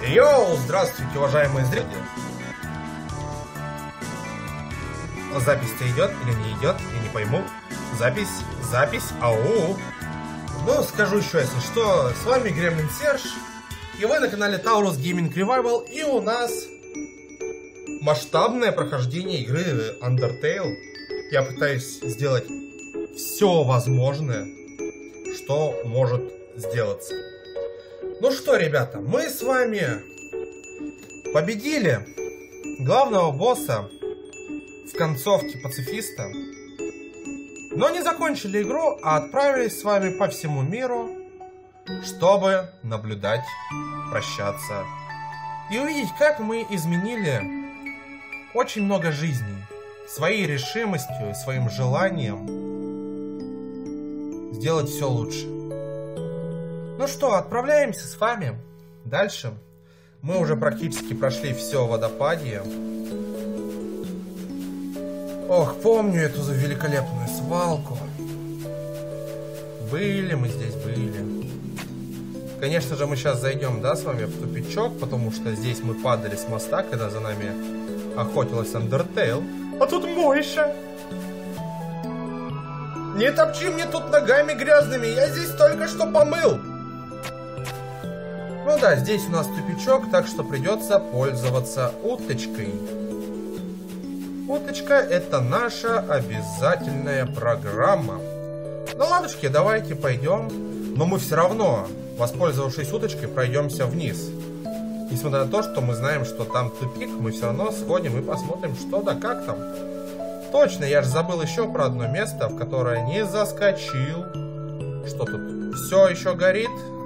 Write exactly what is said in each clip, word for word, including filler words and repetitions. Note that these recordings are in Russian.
Йоу, здравствуйте, уважаемые зрители. Запись-то идет или не идет, я не пойму. Запись, запись, ау. Ну, скажу еще, если что, с вами Гремлин Серж, и вы на канале Taurus Gaming Revival, и у нас масштабное прохождение игры Undertale. Я пытаюсь сделать все возможное, что может сделаться. Ну что, ребята, мы с вами победили главного босса в концовке пацифиста, но не закончили игру, а отправились с вами по всему миру, чтобы наблюдать, прощаться и увидеть, как мы изменили очень много жизней своей решимостью и своим желанием сделать все лучше. Ну что, отправляемся с вами дальше. Мы уже практически прошли все водопадье. Ох, помню эту великолепную свалку. Были мы здесь, были. Конечно же, мы сейчас зайдем, да, с вами в тупичок, потому что здесь мы падали с моста, когда за нами охотилась Undertale. А тут Мойша. Не топчи мне тут ногами грязными, я здесь только что помыл. Ну да, здесь у нас тупичок, так что придется пользоваться уточкой. Уточка — это наша обязательная программа. Ну ладушки, давайте пойдем. Но мы все равно, воспользовавшись уточкой, пройдемся вниз. Несмотря на то, что мы знаем, что там тупик, мы все равно сходим и посмотрим, что да как там. Точно, я же забыл еще про одно место, в которое не заскочил. Что тут? Все еще горит?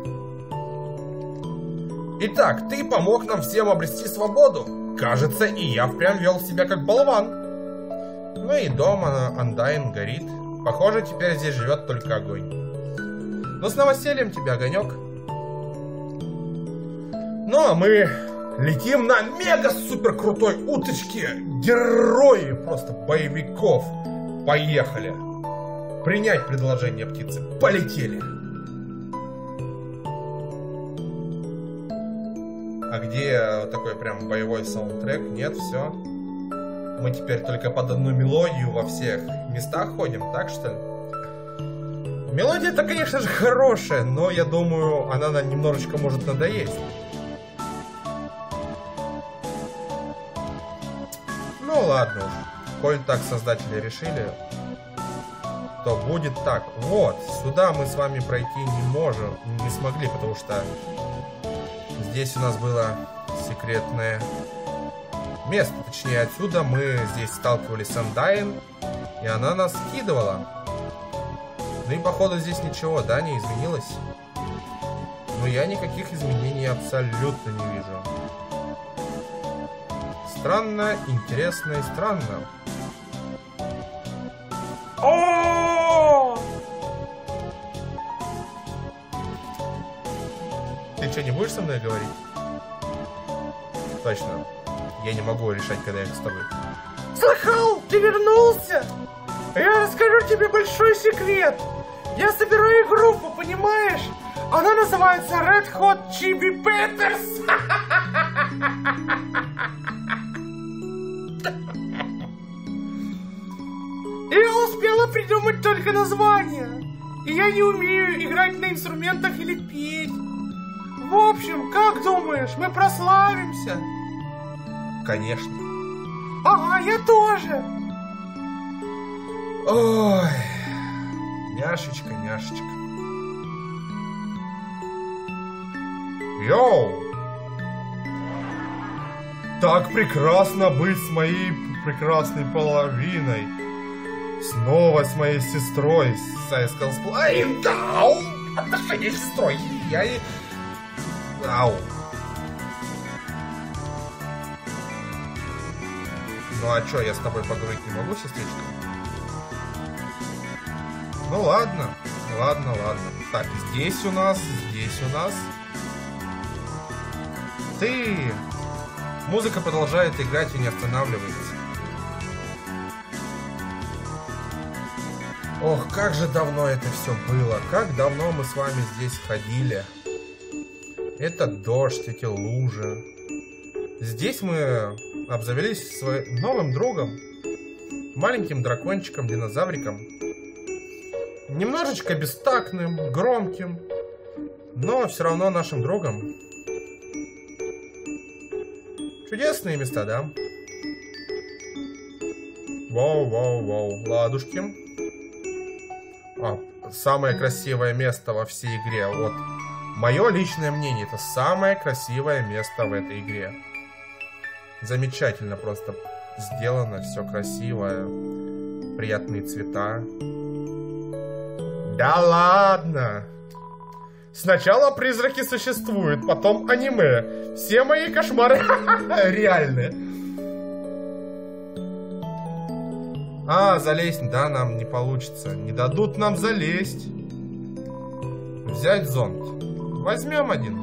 Итак, ты помог нам всем обрести свободу. Кажется, и я впрямь вел себя как болван. Ну и дом Undyne горит. Похоже, теперь здесь живет только огонь. Ну с новосельем тебе, огонек. Ну а мы летим на мега-супер крутой уточке. Герои просто боевиков. Поехали. Принять предложение птицы. Полетели. А где такой прям боевой саундтрек? Нет, все. Мы теперь только под одну мелодию во всех местах ходим, так что ли? Мелодия-то, конечно же, хорошая, но я думаю, она нам немножечко может надоесть. Ну ладно уж. Коль так создатели решили, то будет так. Вот, сюда мы с вами пройти не можем, не смогли, потому что здесь у нас было секретное место. Точнее, отсюда мы здесь сталкивались с Undyne, и она нас скидывала. Ну и походу здесь ничего, да, не изменилось? Но я никаких изменений абсолютно не вижу. Странно, интересно и странно. О! Ты что, не будешь со мной говорить? Точно. Я не могу решать, когда я с тобой. Слыхал, ты вернулся? Я расскажу тебе большой секрет. Я собираю группу, понимаешь? Она называется Red Hot Chili Peppers. Я успела придумать только название. И я не умею играть на инструментах или петь. В общем, как думаешь, мы прославимся? Конечно. Ага, я тоже. Ой, няшечка, няшечка. Йоу! Так прекрасно быть с моей прекрасной половиной. Снова с моей сестрой. Сайскал Сплайн. Ау! Отношения с сестрой. Я и... Ау. Ну а чё, я с тобой поговорить не могу, сестричка? Ну ладно, ладно, ладно. Так, здесь у нас, здесь у нас. Ты... Музыка продолжает играть и не останавливается. Ох, как же давно это все было. Как давно мы с вами здесь ходили. Это дождь, эти лужи. Здесь мы обзавелись своим новым другом. Маленьким дракончиком, динозавриком. Немножечко бестактным, громким. Но все равно нашим другом. Чудесные места, да? Воу-воу-воу. Ладушки. А, самое красивое место во всей игре. Вот. Мое личное мнение. Это самое красивое место в этой игре. Замечательно просто сделано. Все красивое. Приятные цвета. Да ладно. Сначала призраки существуют, потом аниме. Все мои кошмары реальны. А, залезть, да, нам не получится. Не дадут нам залезть. Взять зонт. Возьмем один.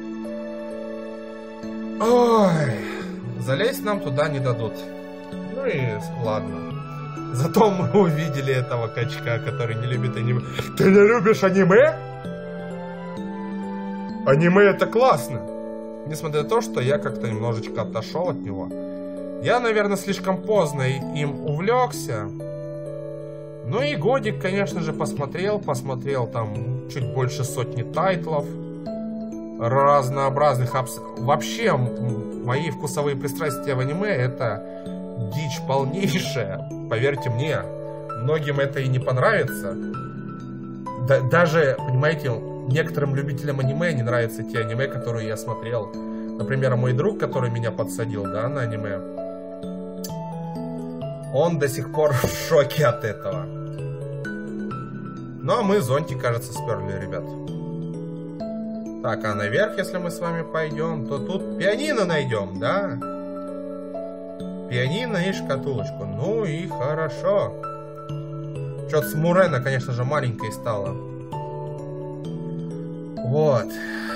Ой. Залезть нам туда не дадут. Ну и ладно. Зато мы увидели этого качка, который не любит аниме. Ты не любишь аниме? Аниме это классно. Несмотря на то, что я как-то немножечко отошел от него. Я, наверное, слишком поздно им увлекся. Ну и годик, конечно же, посмотрел. Посмотрел там чуть больше сотни тайтлов. Разнообразных. Абс... Вообще, мои вкусовые пристрастия в аниме это дичь полнейшая. Поверьте мне, многим это и не понравится. Да, даже, понимаете, некоторым любителям аниме не нравятся те аниме, которые я смотрел. Например, мой друг, который меня подсадил, да, на аниме. Он до сих пор в шоке от этого. Ну, а мы зонтик, кажется, сперли, ребят. Так, а наверх, если мы с вами пойдем, то тут пианино найдем, да? Пианино и шкатулочку. Ну и хорошо. Что-то с Мурена, конечно же, маленькой стало. Вот.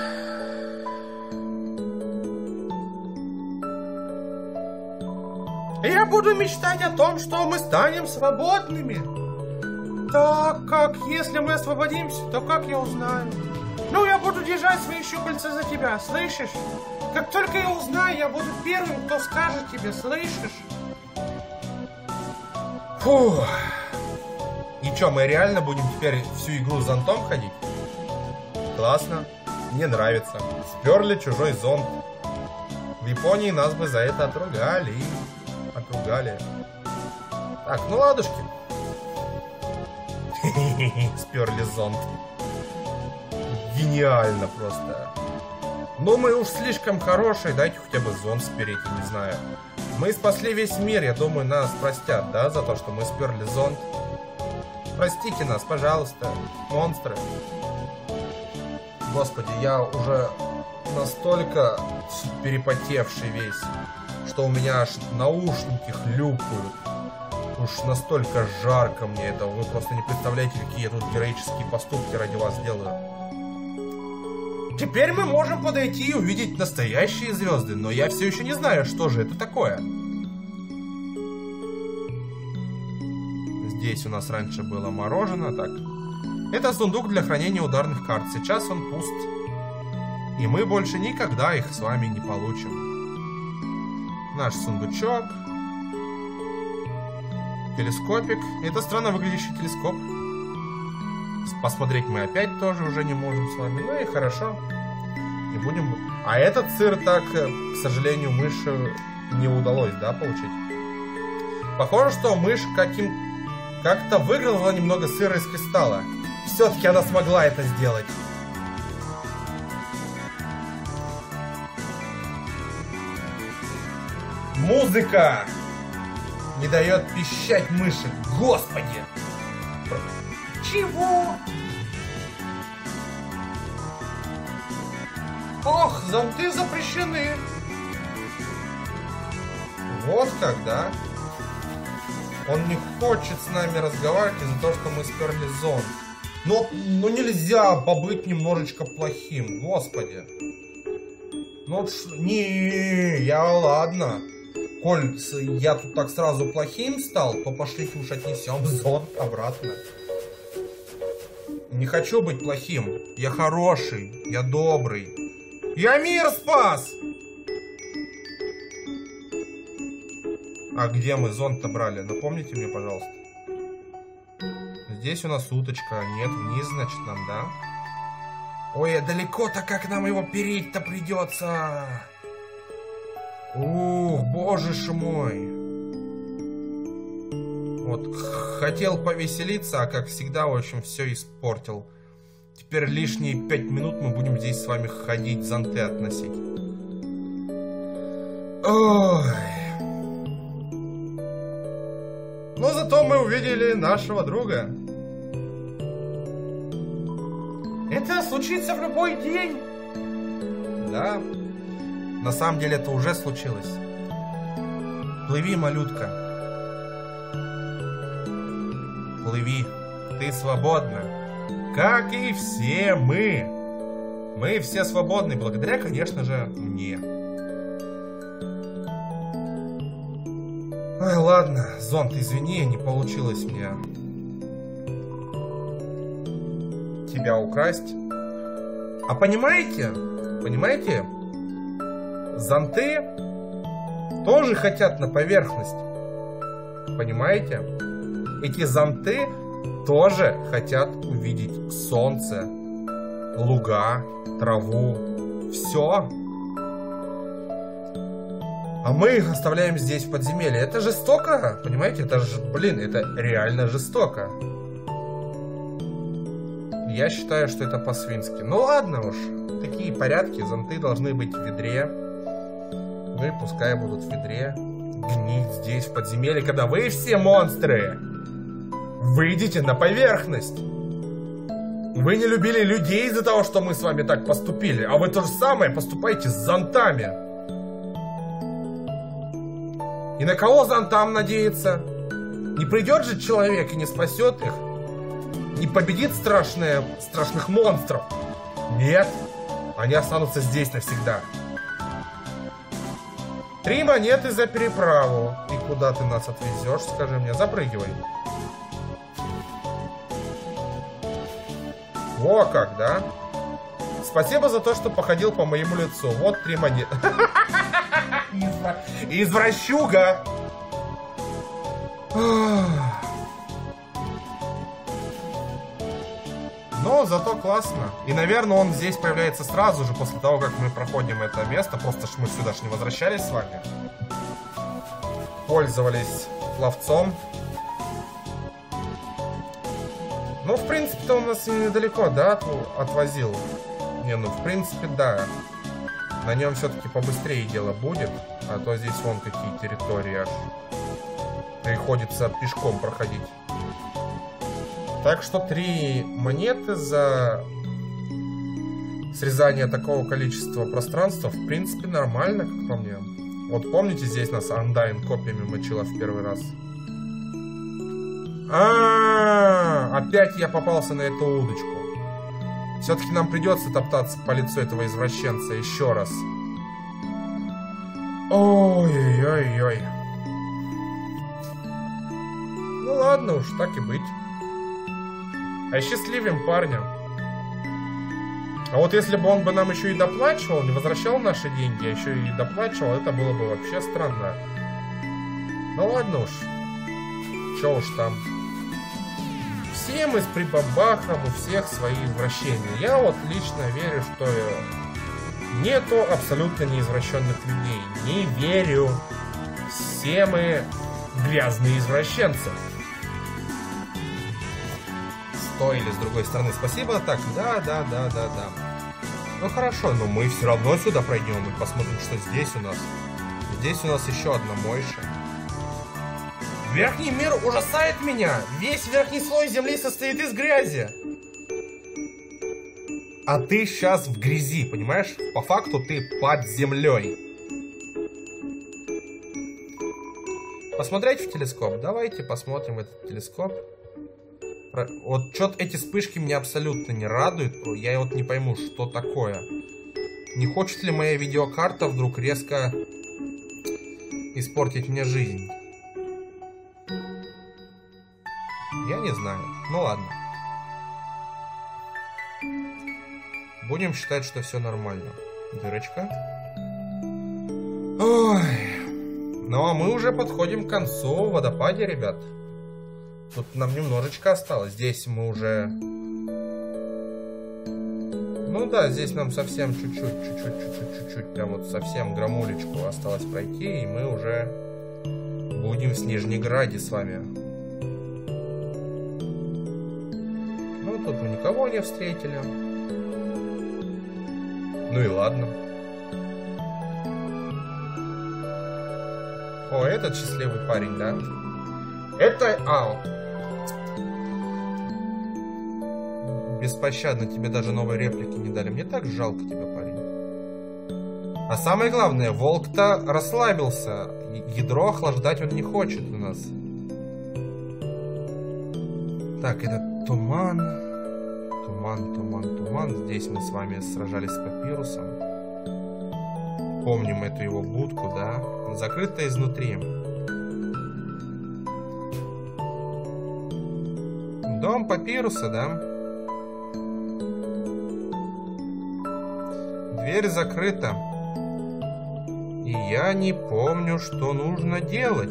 Я буду мечтать о том, что мы станем свободными. Так как, если мы освободимся, то как я узнаю? Ну, я буду держать свои щупальца за тебя, слышишь? Как только я узнаю, я буду первым, кто скажет тебе, слышишь? Фух. И чё, мы реально будем теперь всю игру с зонтом ходить? Классно. Мне нравится. Сперли чужой зонт. В Японии нас бы за это отругали. Отругали. Так, ну ладушки. Сперли зонт. Гениально просто. Ну мы уж слишком хорошие, дайте хотя бы зонт спереть, я не знаю. Мы спасли весь мир, я думаю, нас простят, да, за то, что мы сперли зонт. Простите нас, пожалуйста, монстры. Господи, я уже настолько перепотевший весь, что у меня аж наушники хлюпают. Уж настолько жарко мне это, вы просто не представляете, какие я тут героические поступки ради вас делаю. Теперь мы можем подойти и увидеть настоящие звезды, но я все еще не знаю, что же это такое. Здесь у нас раньше было мороженое, так. Это сундук для хранения ударных карт, сейчас он пуст. И мы больше никогда их с вами не получим. Наш сундучок. Телескопик. Это странно выглядящий телескоп. Посмотреть мы опять тоже уже не можем с вами. Ну и хорошо. Не будем. А этот сыр так, к сожалению, мыши не удалось, да, получить. Похоже, что мышь каким как-то выиграла немного сыра из кристалла. Все-таки она смогла это сделать. Музыка не дает пищать мыши. Господи! Чего? Ох, зонты запрещены. Вот когда. Он не хочет с нами разговаривать из-за того, что мы сперли зонт. Но ну нельзя побыть немножечко плохим, господи. Ну не, я ладно. Коль я тут так сразу плохим стал, то пошлите уж отнесем зонт обратно. Не хочу быть плохим. Я хороший, я добрый. Я мир спас! А где мы зонт-то брали? Напомните мне, пожалуйста. Здесь у нас уточка. Нет, вниз, значит, нам, да? Ой, а далеко-то как нам его переть-то придется? Ух, боже ж мой. Вот, хотел повеселиться, а как всегда, в общем, все испортил. Теперь лишние пять минут мы будем здесь с вами ходить, зонты относить. Ой. Но зато мы увидели нашего друга. Это случится в любой день. Да. На самом деле это уже случилось. Плыви, малютка. Плыви. Ты свободна. Как и все мы. Мы все свободны, благодаря, конечно же, мне. Ой, ладно, зонт, извини, не получилось мне тебя украсть. А понимаете, понимаете, зонты тоже хотят на поверхность. Понимаете? Эти зонты тоже хотят увидеть солнце, луга, траву, все. А мы их оставляем здесь в подземелье. Это жестоко, понимаете? Это же, блин, это реально жестоко. Я считаю, что это по-свински. Ну ладно уж, такие порядки, зонты должны быть в ведре. Ну и пускай будут в ведре гнить здесь в подземелье, когда вы все монстры выйдете на поверхность. Вы не любили людей из-за того, что мы с вами так поступили, а вы то же самое поступаете с зонтами. И на кого зонтам надеяться? Не придет же человек и не спасет их? Не победит страшные, страшных монстров? Нет, они останутся здесь навсегда. Три монеты за переправу. И куда ты нас отвезешь, скажи мне? Запрыгивай. Во как, да? Спасибо за то, что походил по моему лицу. Вот три монеты. Извращуга! Но зато классно. И, наверное, он здесь появляется сразу же после того, как мы проходим это место. Просто ж мы сюда ж не возвращались с вами. Пользовались ловцом. Ну, в принципе-то он нас и недалеко, да, отвозил. Не, ну, в принципе, да. На нем все-таки побыстрее дело будет. А то здесь вон какие территории аж. Приходится пешком проходить. Так что три монеты за срезание такого количества пространства, в принципе, нормально, как по мне. Вот помните, здесь нас Undyne копьями мочила в первый раз? А-а-а, опять я попался на эту удочку. Все-таки нам придется топтаться по лицу этого извращенца еще раз. Ой-ой-ой-ой. Ну ладно уж, так и быть. А счастливым парнем. А вот если бы он бы нам еще и доплачивал, не возвращал наши деньги, а еще и доплачивал, это было бы вообще странно. Ну ладно уж. Че уж там. Все мы с прибабахом, у всех свои извращения. Я вот лично верю, что нету абсолютно неизвращенных людей. Не верю. Все мы грязные извращенцы. С той или с другой стороны спасибо. Так, да, да, да, да, да. Ну хорошо, но мы все равно сюда пройдем и посмотрим, что здесь у нас. Здесь у нас еще одна мойша. Верхний мир ужасает меня. Весь верхний слой земли состоит из грязи. А ты сейчас в грязи, понимаешь? По факту ты под землей. Посмотреть в телескоп? Давайте посмотрим в этот телескоп. Вот что-то эти вспышки меня абсолютно не радуют. Я вот не пойму, что такое. Не хочет ли моя видеокарта вдруг резко испортить мне жизнь? Я не знаю. Ну ладно. Будем считать, что все нормально. Дырочка. Ой. Ну, а мы уже подходим к концу в водопаде, ребят. Тут нам немножечко осталось. Здесь мы уже... Ну да, здесь нам совсем чуть-чуть, чуть-чуть, чуть-чуть, чуть-чуть, прям вот совсем грамулечку осталось пройти, и мы уже будем в Снежнеграде с вами. Ну, тут мы никого не встретили. Ну и ладно. О, этот счастливый парень, да? Это... Ау. Беспощадно, тебе даже новой реплики не дали. Мне так жалко тебя, парень. А самое главное, волк-то расслабился. Ядро охлаждать он не хочет у нас. Так, это туман. Туман, туман, туман. Здесь мы с вами сражались с папирусом. Помним эту его будку, да? Закрыта изнутри. Дом папируса, да? Дверь закрыта. И я не помню, что нужно делать.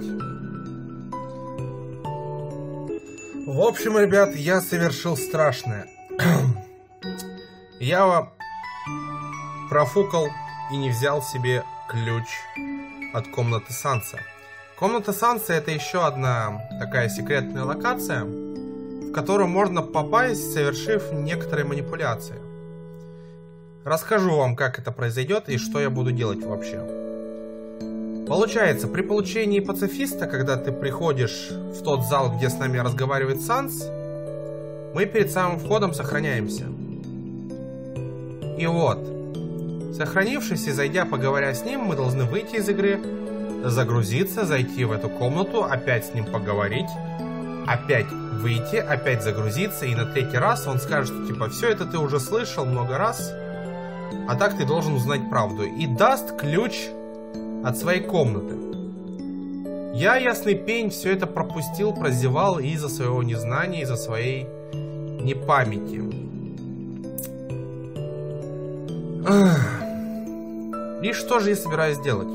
В общем, ребят, я совершил страшное. Я профукал и не взял себе ключ от комнаты Санса. Комната Санса — это еще одна такая секретная локация, в которую можно попасть, совершив некоторые манипуляции. Расскажу вам, как это произойдет и что я буду делать вообще. Получается, при получении пацифиста, когда ты приходишь в тот зал, где с нами разговаривает Санс, мы перед самым входом сохраняемся. И вот, сохранившись и зайдя, поговоря с ним, мы должны выйти из игры, загрузиться, зайти в эту комнату, опять с ним поговорить, опять выйти, опять загрузиться, и на третий раз он скажет, что типа все это ты уже слышал много раз, а так ты должен узнать правду, и даст ключ от своей комнаты. Я, ясный пень, все это пропустил, прозевал из-за своего незнания, из-за своей непамяти. И что же я собираюсь делать?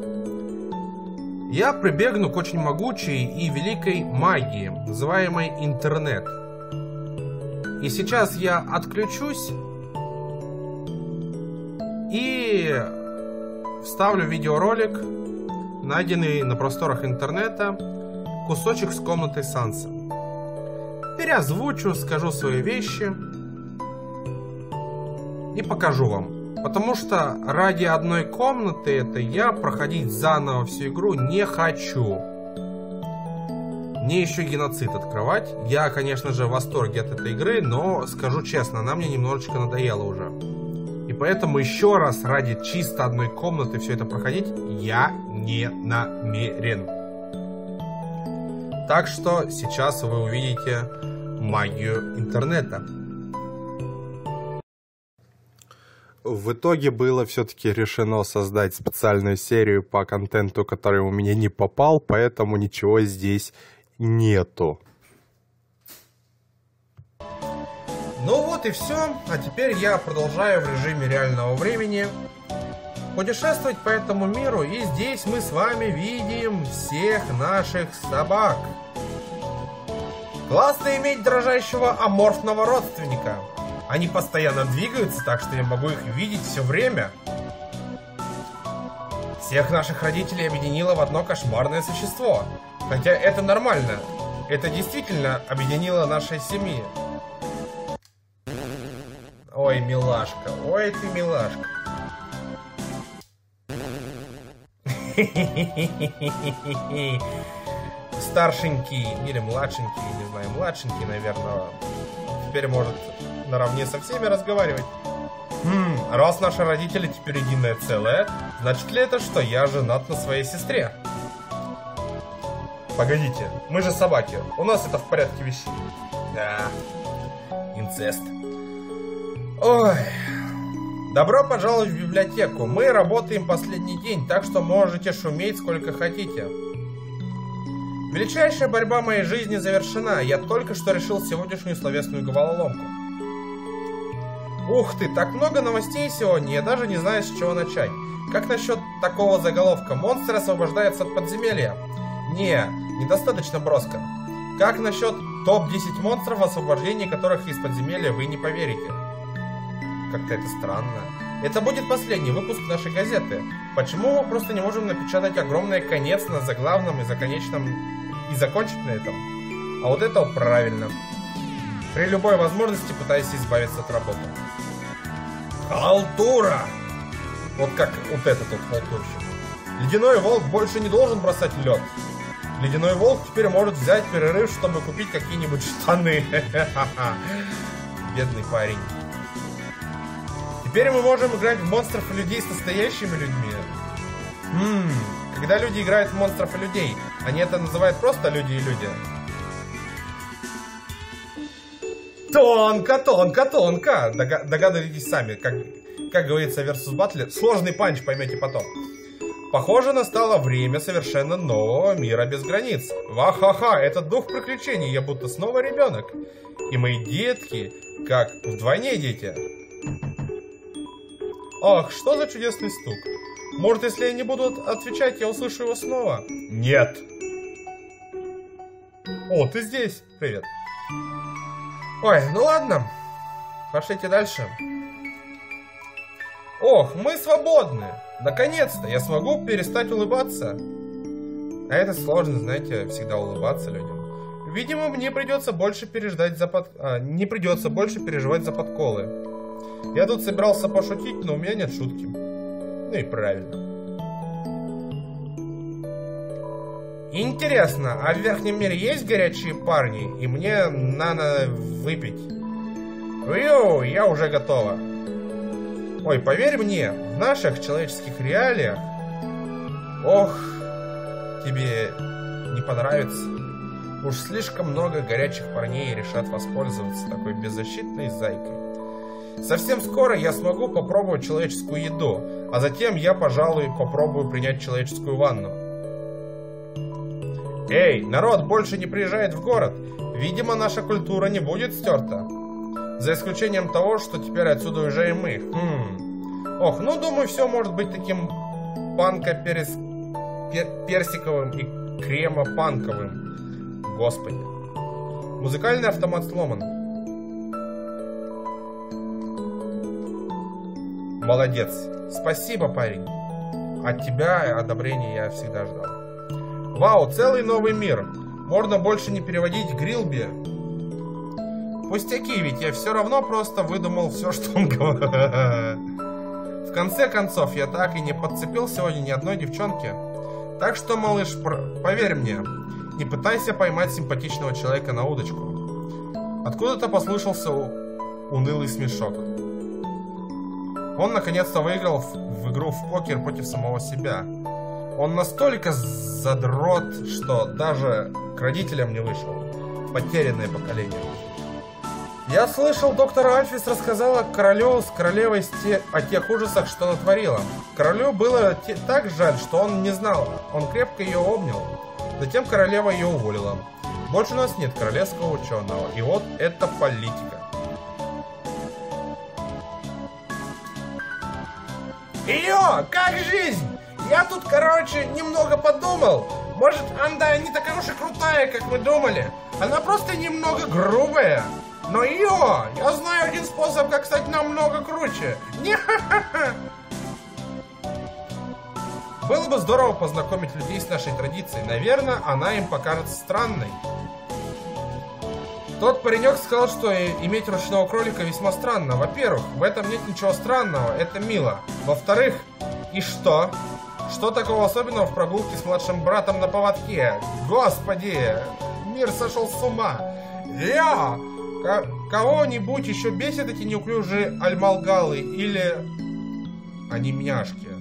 Я прибегну к очень могучей и великой магии, называемой интернет. И сейчас я отключусь и вставлю видеоролик, найденный на просторах интернета, кусочек с комнатой Санса. Переозвучу, скажу свои вещи и покажу вам. Потому что ради одной комнаты это я проходить заново всю игру не хочу. Мне еще геноцид открывать. Я, конечно же, в восторге от этой игры, но скажу честно, она мне немножечко надоела уже. И поэтому еще раз ради чисто одной комнаты все это проходить я не намерен. Так что сейчас вы увидите магию интернета. В итоге было все-таки решено создать специальную серию по контенту, который у меня не попал, поэтому ничего здесь нету. Ну вот и все. А теперь я продолжаю в режиме реального времени путешествовать по этому миру. И здесь мы с вами видим всех наших собак. Классно иметь дрожащего аморфного родственника. Они постоянно двигаются, так что я могу их видеть все время. Всех наших родителей объединило в одно кошмарное существо. Хотя это нормально. Это действительно объединило наши семьи. Ой, милашка. Ой, ты милашка. Старшенький или младшенький, не знаю, младшенький, наверное, теперь может наравне со всеми разговаривать. Хм, раз наши родители теперь единое целое, значит ли это, что я женат на своей сестре? Погодите, мы же собаки, у нас это в порядке вещей. Да, инцест. Ой, добро пожаловать в библиотеку. Мы работаем последний день, так что можете шуметь сколько хотите. Величайшая борьба моей жизни завершена. Я только что решил сегодняшнюю словесную головоломку. Ух ты, так много новостей сегодня, я даже не знаю, с чего начать. Как насчет такого заголовка? Монстр освобождается от подземелья. Не, недостаточно броско. Как насчет топ десять монстров, освобождение которых из подземелья вы не поверите? Как-то это странно. Это будет последний выпуск нашей газеты. Почему мы просто не можем напечатать огромный конец на заглавном и законечном и закончить на этом? А вот это вот правильно. При любой возможности пытаюсь избавиться от работы. Халтура! Вот как вот этот вот халтурщик. Ледяной волк больше не должен бросать лед. Ледяной волк теперь может взять перерыв, чтобы купить какие-нибудь штаны. Бедный парень. Теперь мы можем играть в монстров и людей с настоящими людьми. Ммм, когда люди играют в монстров и людей, они это называют просто люди и люди. Тонко, тонко, тонко. Дога- догадывайтесь сами, как, как говорится в Versus Battle. Сложный панч, поймете потом. Похоже, настало время совершенно нового мира без границ. Ва-ха-ха, это дух приключений, я будто снова ребенок. И мои детки, как вдвойне дети. Ах, что за чудесный стук. Может, если я не буду отвечать, я услышу его снова? Нет. О, ты здесь. Привет. Ой, ну ладно. Пошлите дальше. Ох, мы свободны. Наконец-то я смогу перестать улыбаться. А это сложно, знаете, всегда улыбаться людям. Видимо, мне придется больше переждать за под... а, не придется больше переживать за подколы. Я тут собирался пошутить, но у меня нет шутки. Ну и правильно. Интересно, а в верхнем мире есть горячие парни? И мне надо выпить. Ю, я уже готова. Ой, поверь мне, в наших человеческих реалиях... Ох, тебе не понравится. Уж слишком много горячих парней решат воспользоваться такой беззащитной зайкой. Совсем скоро я смогу попробовать человеческую еду, а затем я, пожалуй, попробую принять человеческую ванну. Эй, народ больше не приезжает в город. Видимо, наша культура не будет стерта. За исключением того, что теперь отсюда уезжаем мы. Хм. Ох, ну думаю, все может быть таким панко-перс... пер... персиковым и кремо-панковым. Господи. Музыкальный автомат сломан. Молодец. Спасибо, парень. От тебя одобрения я всегда ждал. Вау, целый новый мир. Можно больше не переводить Грилби. Пустяки, ведь я все равно просто выдумал все, что он говорит. В конце концов, я так и не подцепил сегодня ни одной девчонки. Так что, малыш, поверь мне, не пытайся поймать симпатичного человека на удочку. Откуда-то послышался унылый смешок. Он наконец-то выиграл в, в игру в покер против самого себя. Он настолько задрот, что даже к родителям не вышел. Потерянное поколение. Я слышал, доктор Альфис рассказала королю с королевой те, о тех ужасах, что натворила. Королю было те, так жаль, что он не знал. Он крепко ее обнял. Затем королева ее уволила. Больше у нас нет королевского ученого. И вот это политика. Йо, как жизнь? Я тут, короче, немного подумал. Может, Анда не такая уж и крутая, как мы думали. Она просто немного грубая. Но йо, я знаю один способ, как стать намного круче. Не-ха-ха-ха. Было бы здорово познакомить людей с нашей традицией. Наверное, она им покажется странной. Тот паренек сказал, что иметь ручного кролика весьма странно. Во-первых, в этом нет ничего странного, это мило. Во-вторых, и что? Что такого особенного в прогулке с младшим братом на поводке? Господи, мир сошел с ума. Я! Кого-нибудь еще бесит эти неуклюжие альмалгалы или анимняшки?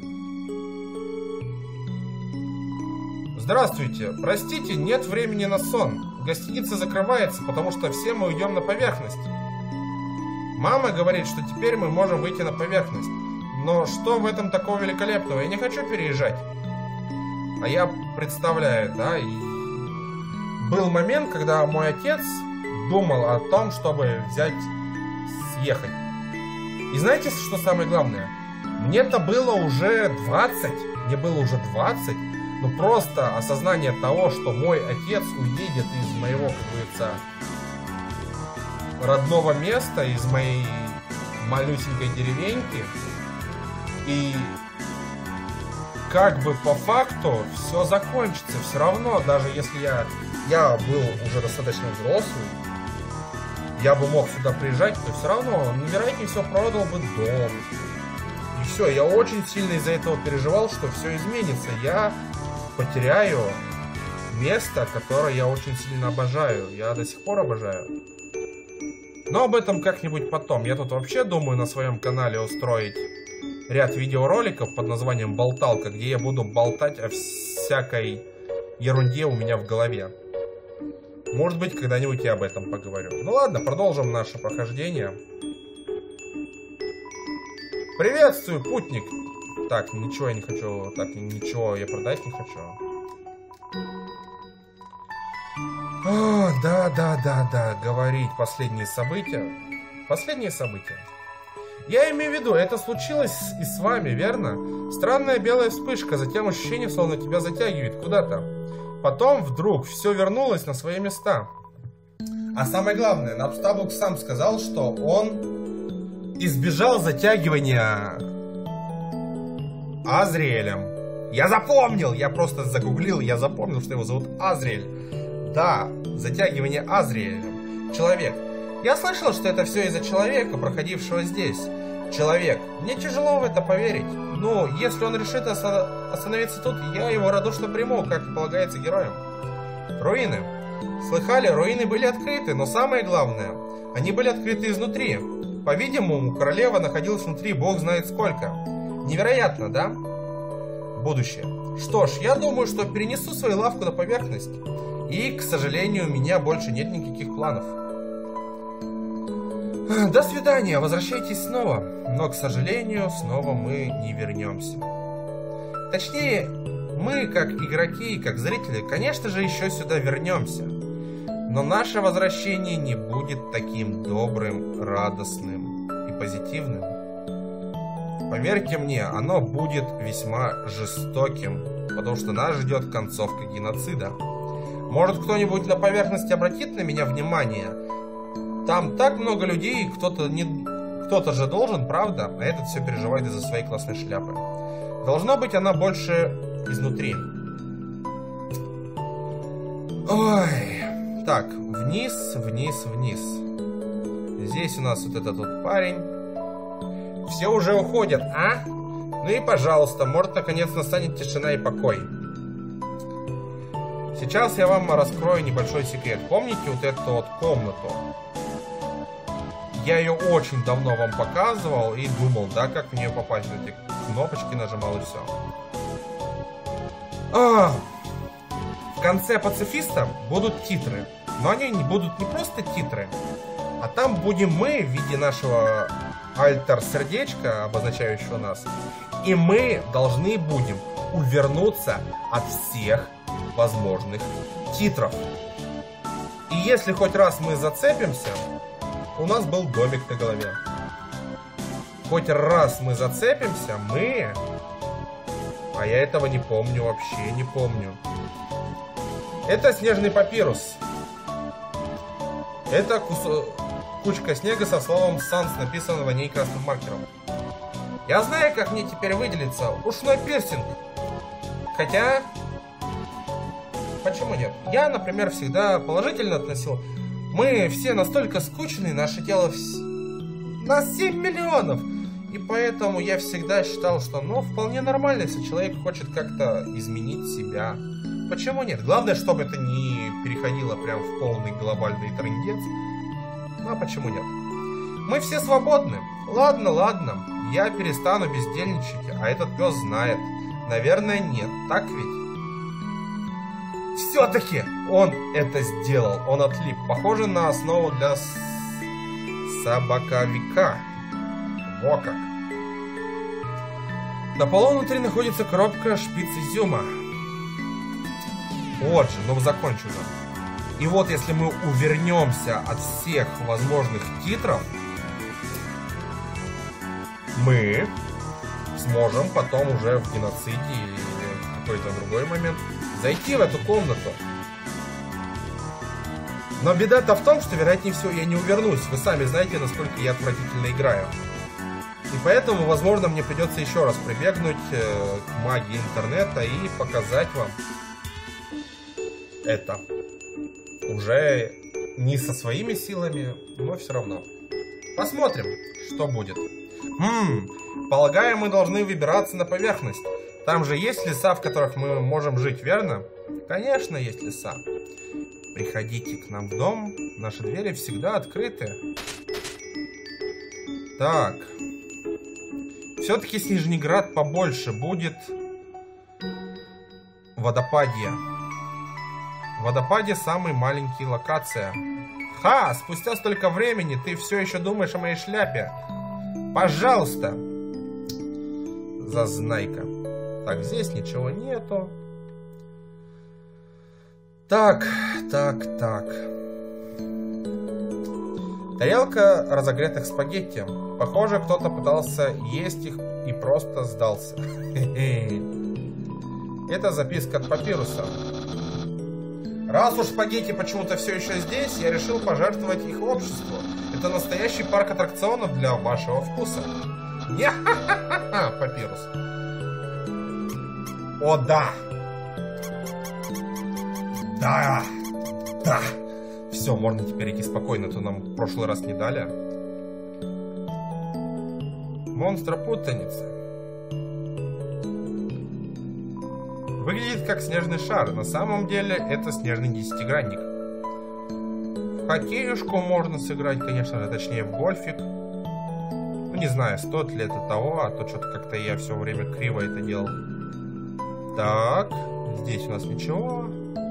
Здравствуйте, простите, нет времени на сон. Гостиница закрывается, потому что все мы уйдем на поверхность. Мама говорит, что теперь мы можем выйти на поверхность. Но что в этом такого великолепного? Я не хочу переезжать. А я представляю, да, и был момент, когда мой отец думал о том, чтобы взять, съехать. И знаете, что самое главное? Мне-то было уже двадцать, мне было уже двадцать, но просто осознание того, что мой отец уедет из моего, как говорится, родного места, из моей малюсенькой деревеньки, и как бы по факту все закончится, все равно, даже если я, я был уже достаточно взрослый, я бы мог сюда приезжать, то все равно, ну, вероятнее всего, продал бы дом. И все, я очень сильно из-за этого переживал, что все изменится. Я потеряю место, которое я очень сильно обожаю. Я до сих пор обожаю. Но об этом как-нибудь потом. Я тут вообще думаю на своем канале устроить ряд видеороликов под названием «Болталка», где я буду болтать о всякой ерунде у меня в голове. Может быть, когда-нибудь я об этом поговорю. Ну ладно, продолжим наше прохождение. Приветствую, путник! Так, ничего я не хочу. Так, ничего я продать не хочу. О, да, да, да, да. Говорить последние события. Последние события. Я имею в виду, это случилось и с вами, верно? Странная белая вспышка, затем ощущение, словно тебя затягивает куда-то. Потом вдруг все вернулось на свои места. А самое главное, Напстаблк сам сказал, что он избежал затягивания Азриэлем. Я запомнил! Я просто загуглил, я запомнил, что его зовут Азриэль. Да, затягивание Азриэлем. Человек. Я слышал, что это все из-за человека, проходившего здесь. Человек. Мне тяжело в это поверить. Ну, если он решит остановиться тут, я его радушно приму, как и полагается героям. Руины. Слыхали, руины были открыты, но самое главное, они были открыты изнутри. По-видимому, королева находилась внутри бог знает сколько. Невероятно, да? Будущее. Что ж, я думаю, что перенесу свою лавку на поверхность. И, к сожалению, у меня больше нет никаких планов. До свидания, возвращайтесь снова. Но, к сожалению, снова мы не вернемся. Точнее, мы, как игроки и как зрители, конечно же, еще сюда вернемся. Но наше возвращение не будет таким добрым, радостным и позитивным. Поверьте мне, оно будет весьма жестоким, потому что нас ждет концовка геноцида. Может, кто-нибудь на поверхности обратит на меня внимание? Там так много людей, кто-то не... кто-то же должен, правда? А этот все переживает из-за своей классной шляпы. Должно быть, она больше изнутри. Ой. Так, вниз, вниз, вниз. Здесь у нас вот этот вот парень. Все уже уходят, а? Ну и пожалуйста, может, наконец настанет тишина и покой. Сейчас я вам раскрою небольшой секрет. Помните вот эту вот комнату? Я ее очень давно вам показывал и думал, да, как в нее попасть. Эти кнопочки нажимал и все. А, в конце пацифиста будут титры. Но они не будут не просто титры, а там будем мы в виде нашего альтер-сердечка, обозначающего нас. И мы должны будем увернуться от всех возможных титров. И если хоть раз мы зацепимся, у нас был домик на голове. Хоть раз мы зацепимся, мы... А я этого не помню, вообще не помню. Это снежный папирус. Это кус... кучка снега со словом «Санс», написанного ней красным маркером. Я знаю, как мне теперь выделиться. Ушной пирсинг. Хотя... Почему нет? Я, например, всегда положительно относил. Мы все настолько скучные, наше тело... Вс... Нас семь миллионов! И поэтому я всегда считал, что, ну, вполне нормально, если человек хочет как-то изменить себя. Почему нет? Главное, чтобы это не переходило прям в полный глобальный трындец. Ну, а почему нет? Мы все свободны. Ладно, ладно, я перестану бездельничать, а этот пес знает. Наверное, нет, так ведь? Все-таки он это сделал, он отлип. Похоже на основу для с... собаковика. Во как. На полу внутри находится коробка шпиц изюма. Вот же, ну закончу же. И вот если мы увернемся от всех возможных титров, мы сможем потом уже в геноциде или в какой-то другой момент зайти в эту комнату. Но беда-то в том, что, вероятнее всего, я не увернусь. Вы сами знаете, насколько я отвратительно играю. И поэтому, возможно, мне придется еще раз прибегнуть э, к магии интернета и показать вам это. Уже не со своими силами, но все равно. Посмотрим, что будет. Хм, полагаю, мы должны выбираться на поверхность. Там же есть леса, в которых мы можем жить, верно? Конечно, есть леса. Приходите к нам в дом, наши двери всегда открыты. Так. Все-таки Снежнеград побольше будет. Водопадье. Водопадье самая маленькая локация. Ха! Спустя столько времени ты все еще думаешь о моей шляпе. Пожалуйста. Зазнайка. Так, здесь ничего нету. Так, так, так. Тарелка разогретых спагетти. Похоже, кто-то пытался есть их и просто сдался. Это записка от Папируса. Раз уж спагетти почему-то все еще здесь, я решил пожертвовать их обществу. Это настоящий парк аттракционов для вашего вкуса. Не-ха-ха-ха, Папирус. О, да. Да. Да. Все, можно теперь идти спокойно, то нам в прошлый раз не дали. Монстра-путаница. Выглядит как снежный шар. На самом деле это снежный десятигранник. В хоккеюшку можно сыграть, конечно же, точнее в гольфик. Ну не знаю, стоит ли это того, а то что-то как-то я все время криво это делал. Так, здесь у нас ничего.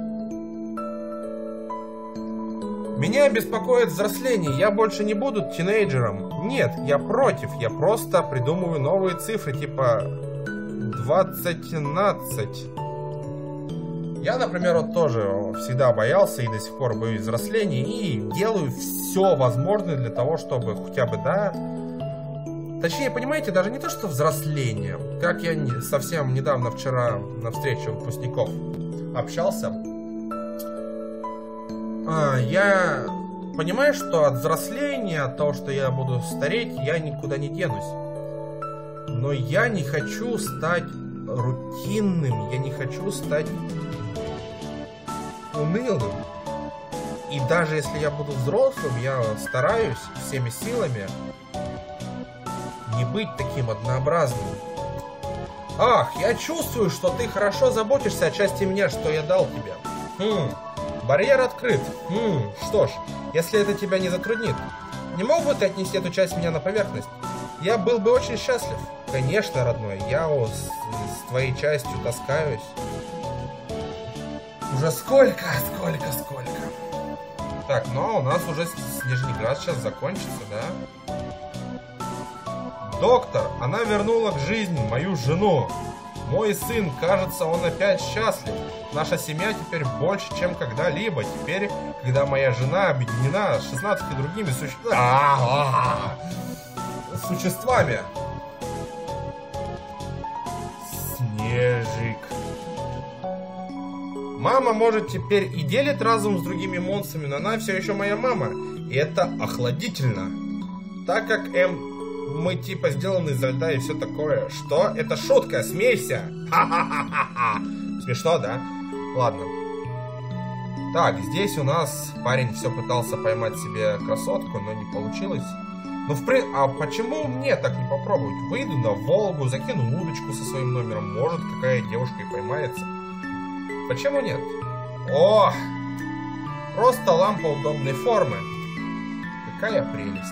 Меня беспокоит взросление. Я больше не буду тинейджером. Нет, я против. Я просто придумываю новые цифры, типа двадцать-надцать. Я, например, вот тоже всегда боялся и до сих пор боюсь взросления. И делаю все возможное для того, чтобы хотя бы, да... Точнее, понимаете, даже не то, что взросление. Как я не, совсем недавно, вчера, на встрече выпускников общался. А, я понимаю, что от взросления, от того, что я буду стареть, я никуда не денусь. Но я не хочу стать рутинным, я не хочу стать унылым. И даже если я буду взрослым, я стараюсь всеми силами не быть таким однообразным. Ах, я чувствую, что ты хорошо заботишься о части меня, что я дал тебе. Хм, барьер открыт. Хм, что ж, если это тебя не затруднит, не мог бы ты отнести эту часть меня на поверхность? Я был бы очень счастлив. Конечно, родной, я о, с, с твоей частью таскаюсь. Уже сколько, сколько, сколько. Так, ну у нас уже Снежнеград сейчас закончится, да? Доктор, она вернула к жизни мою жену. Мой сын, кажется, он опять счастлив. Наша семья теперь больше, чем когда-либо. Теперь, когда моя жена объединена с шестнадцатью другими суще... существами. Снежик. Мама, может, теперь и делит разум с другими монстрами, но она все еще моя мама. И это охладительно. Так как М... мы типа сделаны изо льда и все такое. Что? Это шутка, смейся. Ха-ха-ха-ха-ха. Смешно, да? Ладно. Так, здесь у нас парень все пытался поймать себе красотку, но не получилось. Ну, в при... А почему мне так не попробовать? Выйду на Волгу, закину удочку со своим номером. Может, какая девушка и поймается. Почему нет? О! Просто лампа удобной формы. Какая прелесть.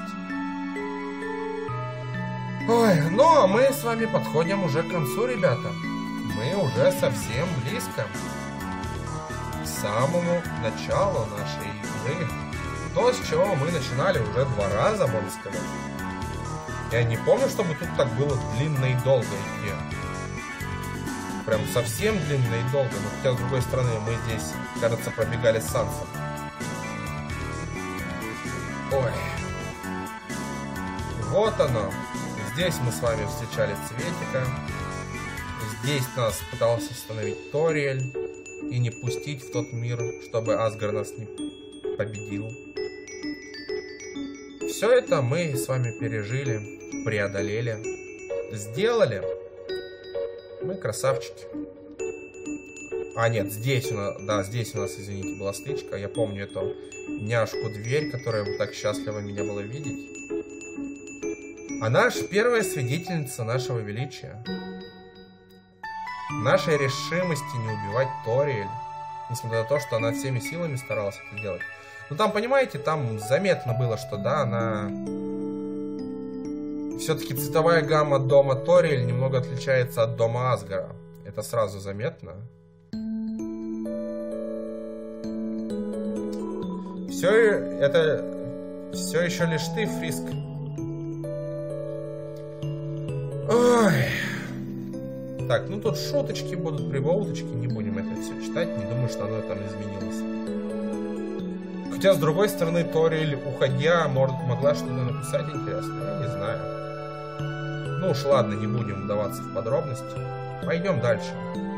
Ой, ну а мы с вами подходим уже к концу, ребята. Мы уже совсем близко к самому началу нашей игры. То, с чего мы начинали уже два раза, можно сказать. Я не помню, чтобы тут так было длинно и долго идти. Прям совсем длинно и долго. Но хотя, с другой стороны, мы здесь, кажется, пробегали с Сансом. Ой. Вот оно. Здесь мы с вами встречали Цветика. Здесь нас пытался остановить Ториэль и не пустить в тот мир, чтобы Асгар нас не победил. Все это мы с вами пережили, преодолели, сделали. Мы красавчики. А нет, здесь у нас, да, здесь у нас, извините, была стычка. Я помню эту няшку-дверь, которая так счастлива меня была видеть. Она ж первая свидетельница нашего величия. Нашей решимости не убивать Ториэль. Несмотря на то, что она всеми силами старалась это делать. Ну там, понимаете, там заметно было, что да, она... Все-таки цветовая гамма дома Ториэль немного отличается от дома Асгара. Это сразу заметно. Все это... Все еще лишь ты, Фриск. Ой... Так, ну тут шуточки будут, прибауточки, не будем это все читать, не думаю, что оно там изменилось. Хотя, с другой стороны, Ториэль, уходя, может, могла что-то написать интересное, я не знаю. Ну уж ладно, не будем вдаваться в подробности. Пойдем дальше.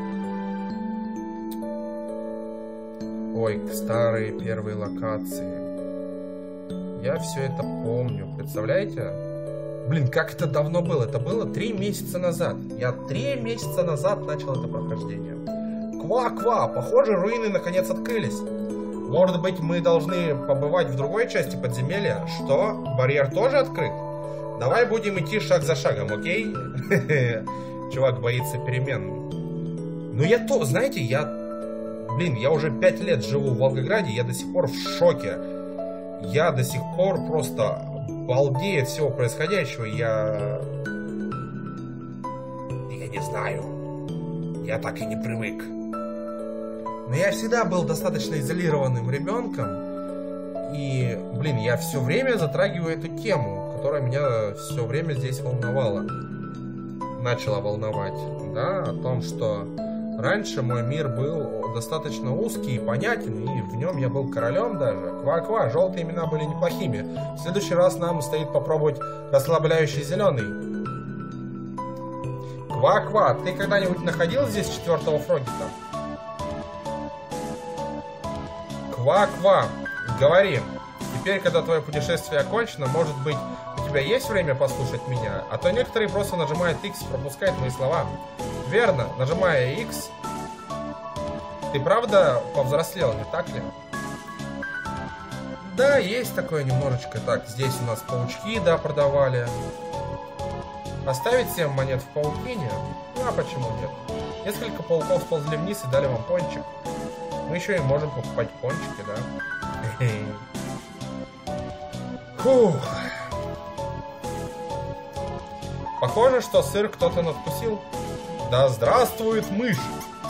Ой, старые первые локации. Я все это помню, представляете? Блин, как это давно было? Это было три месяца назад. Я три месяца назад начал это прохождение. Ква-ква! Похоже, руины наконец открылись. Может быть, мы должны побывать в другой части подземелья? Что? Барьер тоже открыт? Давай будем идти шаг за шагом, окей? Чувак боится перемен. Ну я то, знаете, я... Блин, я уже пять лет живу в Волгограде, я до сих пор в шоке. Я до сих пор просто... балдею от всего происходящего, я... Я не знаю. Я так и не привык. Но я всегда был достаточно изолированным ребенком. И, блин, я все время затрагиваю эту тему, которая меня все время здесь волновала. Начала волновать, да, о том, что раньше мой мир был достаточно узкий и понятен, и в нем я был королем даже. Ква-ква, желтые имена были неплохими. В следующий раз нам стоит попробовать расслабляющий зеленый. Ква-ква, ты когда-нибудь находил здесь четвертого Фрогита? Ква-ква, говори. Теперь, когда твое путешествие окончено, может быть, у тебя есть время послушать меня? А то некоторые просто нажимают X и пропускают мои слова. Верно, нажимая X, ты правда повзрослел, не так ли? Да, есть такое немножечко. Так, здесь у нас паучки, да, продавали. Оставить семь монет в паутине? Ну, а почему нет? Несколько пауков сползли вниз и дали вам пончик. Мы еще и можем покупать пончики, да? Фух. Похоже, что сыр кто-то надкусил. Да здравствует мышь!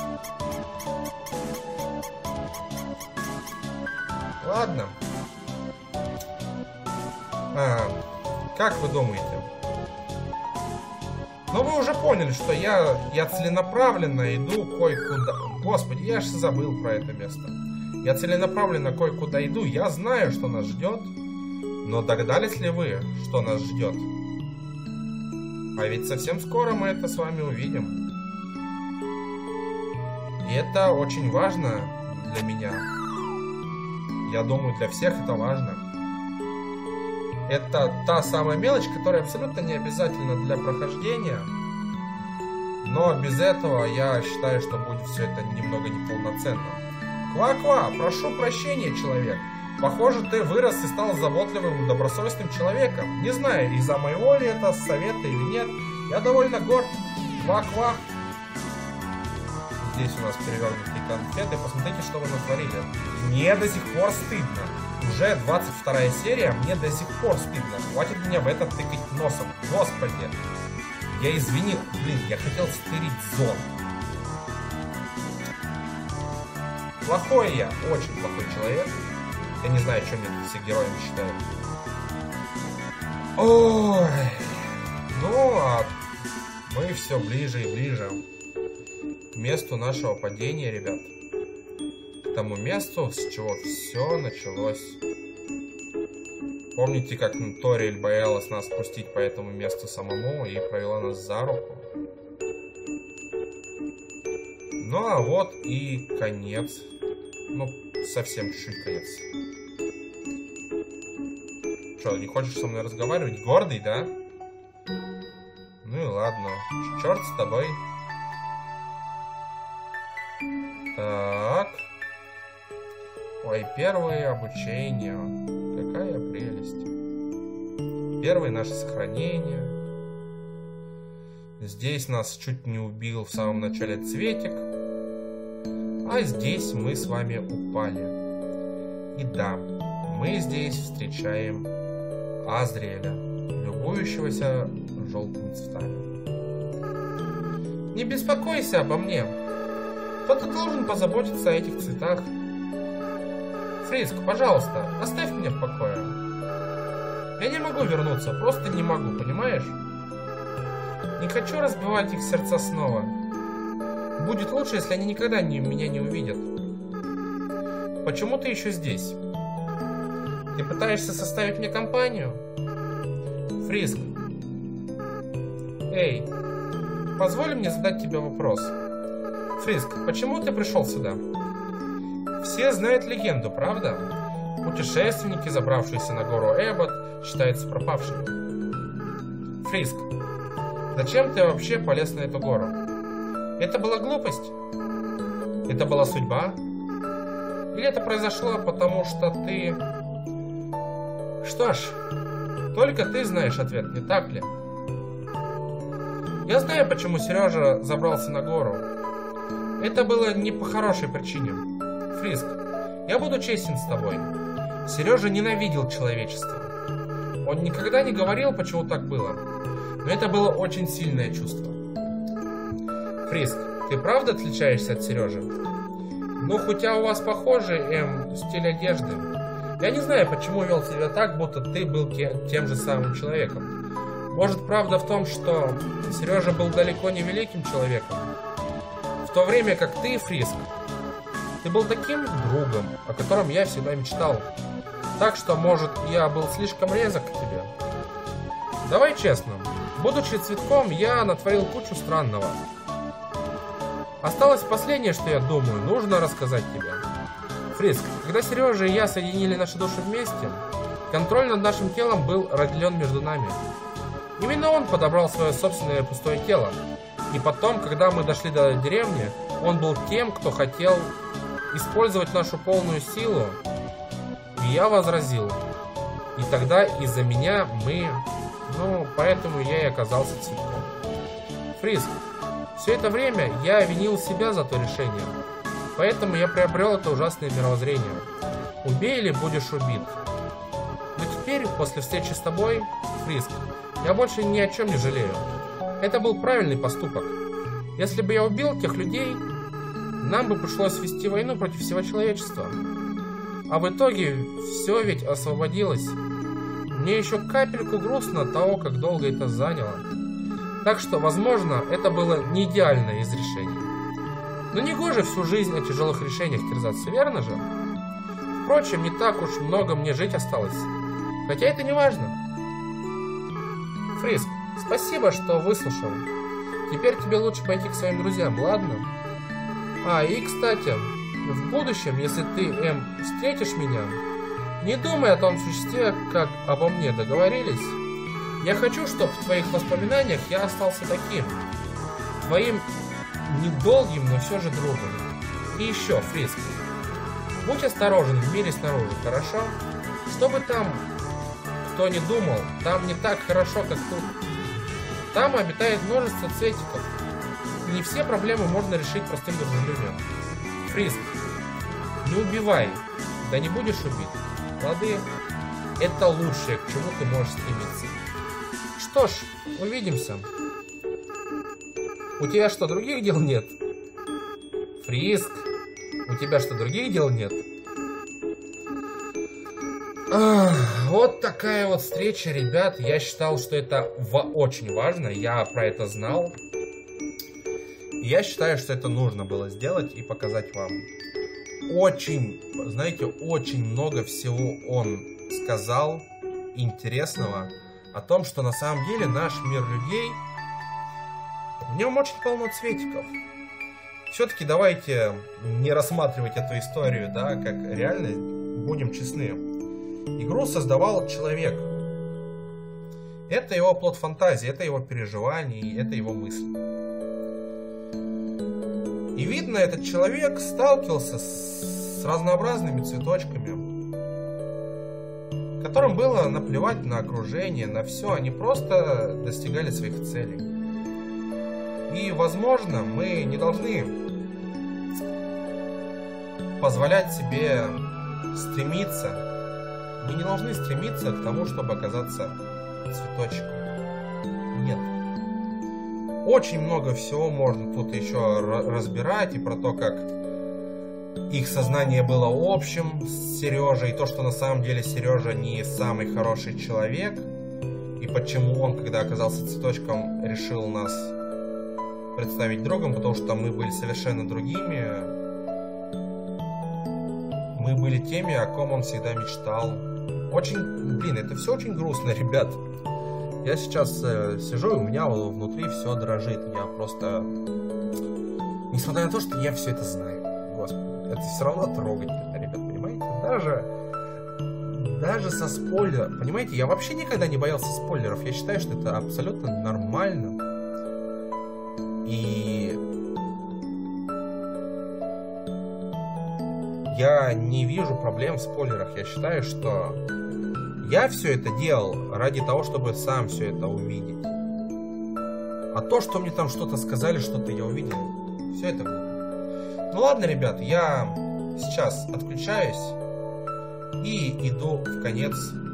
Ладно. А, как вы думаете? Ну вы уже поняли, что я, я целенаправленно иду кое-куда. Господи, я аж забыл про это место. Я целенаправленно кое-куда иду. Я знаю, что нас ждет. Но догадались ли вы, что нас ждет? А ведь совсем скоро мы это с вами увидим. И это очень важно для меня. Я думаю, для всех это важно. Это та самая мелочь, которая абсолютно не обязательна для прохождения. Но без этого я считаю, что будет все это немного неполноценно. Ква-ква, прошу прощения, человек. Похоже, ты вырос и стал заботливым и добросовестным человеком. Не знаю, из-за моего ли это совета или нет. Я довольно горд. Ква-ква. Здесь у нас перевернутые конфеты. Посмотрите, что вы натворили. Мне до сих пор стыдно. Уже двадцать вторая серия, мне до сих пор стыдно. Хватит меня в это тыкать носом. Господи. Я извинил. Блин, я хотел стырить зон. Плохой я. Очень плохой человек. Я не знаю, что мне тут все героями считают. Ой. Ну, а мы все ближе и ближе к месту нашего падения, ребят. К тому месту, с чего все началось. Помните, как Ториэль боялась нас пустить по этому месту самому и провела нас за руку? Ну а вот и конец. Ну, совсем чуть-чуть конец. Что, не хочешь со мной разговаривать? Гордый, да? Ну и ладно. Черт с тобой. Так. Ой, первое обучение. Какая прелесть. Первое наше сохранение. Здесь нас чуть не убил в самом начале Цветик. А здесь мы с вами упали. И да, мы здесь встречаем Азриэля, любующегося желтыми цветами. Не беспокойся обо мне. Кто-то должен позаботиться о этих цветах. Фриск, пожалуйста, оставь меня в покое. Я не могу вернуться, просто не могу, понимаешь? Не хочу разбивать их сердца снова. Будет лучше, если они никогда не, меня не увидят. Почему ты еще здесь? Ты пытаешься составить мне компанию? Фриск. Эй, позволь мне задать тебе вопрос. Фриск, почему ты пришел сюда? Все знают легенду, правда? Путешественники, забравшиеся на гору Эббот, считаются пропавшими. Фриск, зачем ты вообще полез на эту гору? Это была глупость? Это была судьба? Или это произошло потому, что ты... Что ж, только ты знаешь ответ, не так ли? Я знаю, почему Сережа забрался на гору. Это было не по хорошей причине. Фриск, я буду честен с тобой. Сережа ненавидел человечество. Он никогда не говорил, почему так было. Но это было очень сильное чувство. Фриск, ты правда отличаешься от Сережи? Ну, хотя у вас похожий, эм, стиль одежды. Я не знаю, почему вел себя так, будто ты был тем же самым человеком. Может, правда в том, что Сережа был далеко не великим человеком? В то время как ты, Фриск, ты был таким другом, о котором я всегда мечтал. Так что, может, я был слишком резок к тебе. Давай честно, будучи цветком, я натворил кучу странного. Осталось последнее, что я думаю, нужно рассказать тебе. Фриск, когда Сережа и я соединили наши души вместе, контроль над нашим телом был разделен между нами. Именно он подобрал свое собственное пустое тело. И потом, когда мы дошли до деревни, он был тем, кто хотел использовать нашу полную силу. И я возразил. И тогда из-за меня мы... Ну, поэтому я и оказался цветком. Фриск, все это время я винил себя за то решение. Поэтому я приобрел это ужасное мировоззрение. Убей или будешь убит. Но теперь, после встречи с тобой, Фриск, я больше ни о чем не жалею. Это был правильный поступок. Если бы я убил тех людей, нам бы пришлось вести войну против всего человечества. А в итоге все ведь освободилось. Мне еще капельку грустно от того, как долго это заняло. Так что, возможно, это было не идеальное из решений. Но не гоже всю жизнь о тяжелых решениях терзаться, верно же? Впрочем, не так уж много мне жить осталось. Хотя это не важно. Фриск, спасибо, что выслушал. Теперь тебе лучше пойти к своим друзьям, ладно? А, и, кстати, в будущем, если ты, Эм, встретишь меня, не думай о том существе, как обо мне, договорились? Я хочу, чтобы в твоих воспоминаниях я остался таким. Твоим недолгим, но все же другом. И еще, Фриск, будь осторожен в мире снаружи, хорошо? Чтобы там, кто не думал, там не так хорошо, как тут. Там обитает множество цветиков. И не все проблемы можно решить простым дружелюбием. Фриск, не убивай, да не будешь убит. Лады, это лучшее, к чему ты можешь стремиться. Что ж, увидимся. У тебя что, других дел нет? Фриск, у тебя что, других дел нет? Ах, вот такая вот встреча, ребят. Я считал, что это очень важно. Я про это знал. Я считаю, что это нужно было сделать и показать вам. Очень, знаете, очень много всего он сказал интересного о том, что на самом деле наш мир людей, в нем очень полно цветиков. Все-таки давайте не рассматривать эту историю, да, как реальность, будем честны. Игру создавал человек. Это его плод фантазии, это его переживания, это его мысли. И видно, этот человек сталкивался с разнообразными цветочками, которым было наплевать на окружение, на все, они просто достигали своих целей. И, возможно, мы не должны позволять себе стремиться, мы не должны стремиться к тому, чтобы оказаться цветочком. Нет. Очень много всего можно тут еще разбирать, и про то, как их сознание было общим с Сережей, и то, что на самом деле Сережа не самый хороший человек, и почему он, когда оказался цветочком, решил нас представить другом, потому что мы были совершенно другими. Мы были теми, о ком он всегда мечтал. Очень, блин, это все очень грустно, ребят. Я сейчас э, сижу, и у меня внутри все дрожит. Я просто... Несмотря на то, что я все это знаю. Господи, это все равно трогательно, ребят, понимаете? Даже... Даже со спойлером. Понимаете, я вообще никогда не боялся спойлеров. Я считаю, что это абсолютно нормально. И... Я не вижу проблем в спойлерах. Я считаю, что я все это делал ради того, чтобы сам все это увидеть. А то, что мне там что-то сказали, что-то я увидел, все это глупо. Ну ладно, ребят, я сейчас отключаюсь и иду в конец.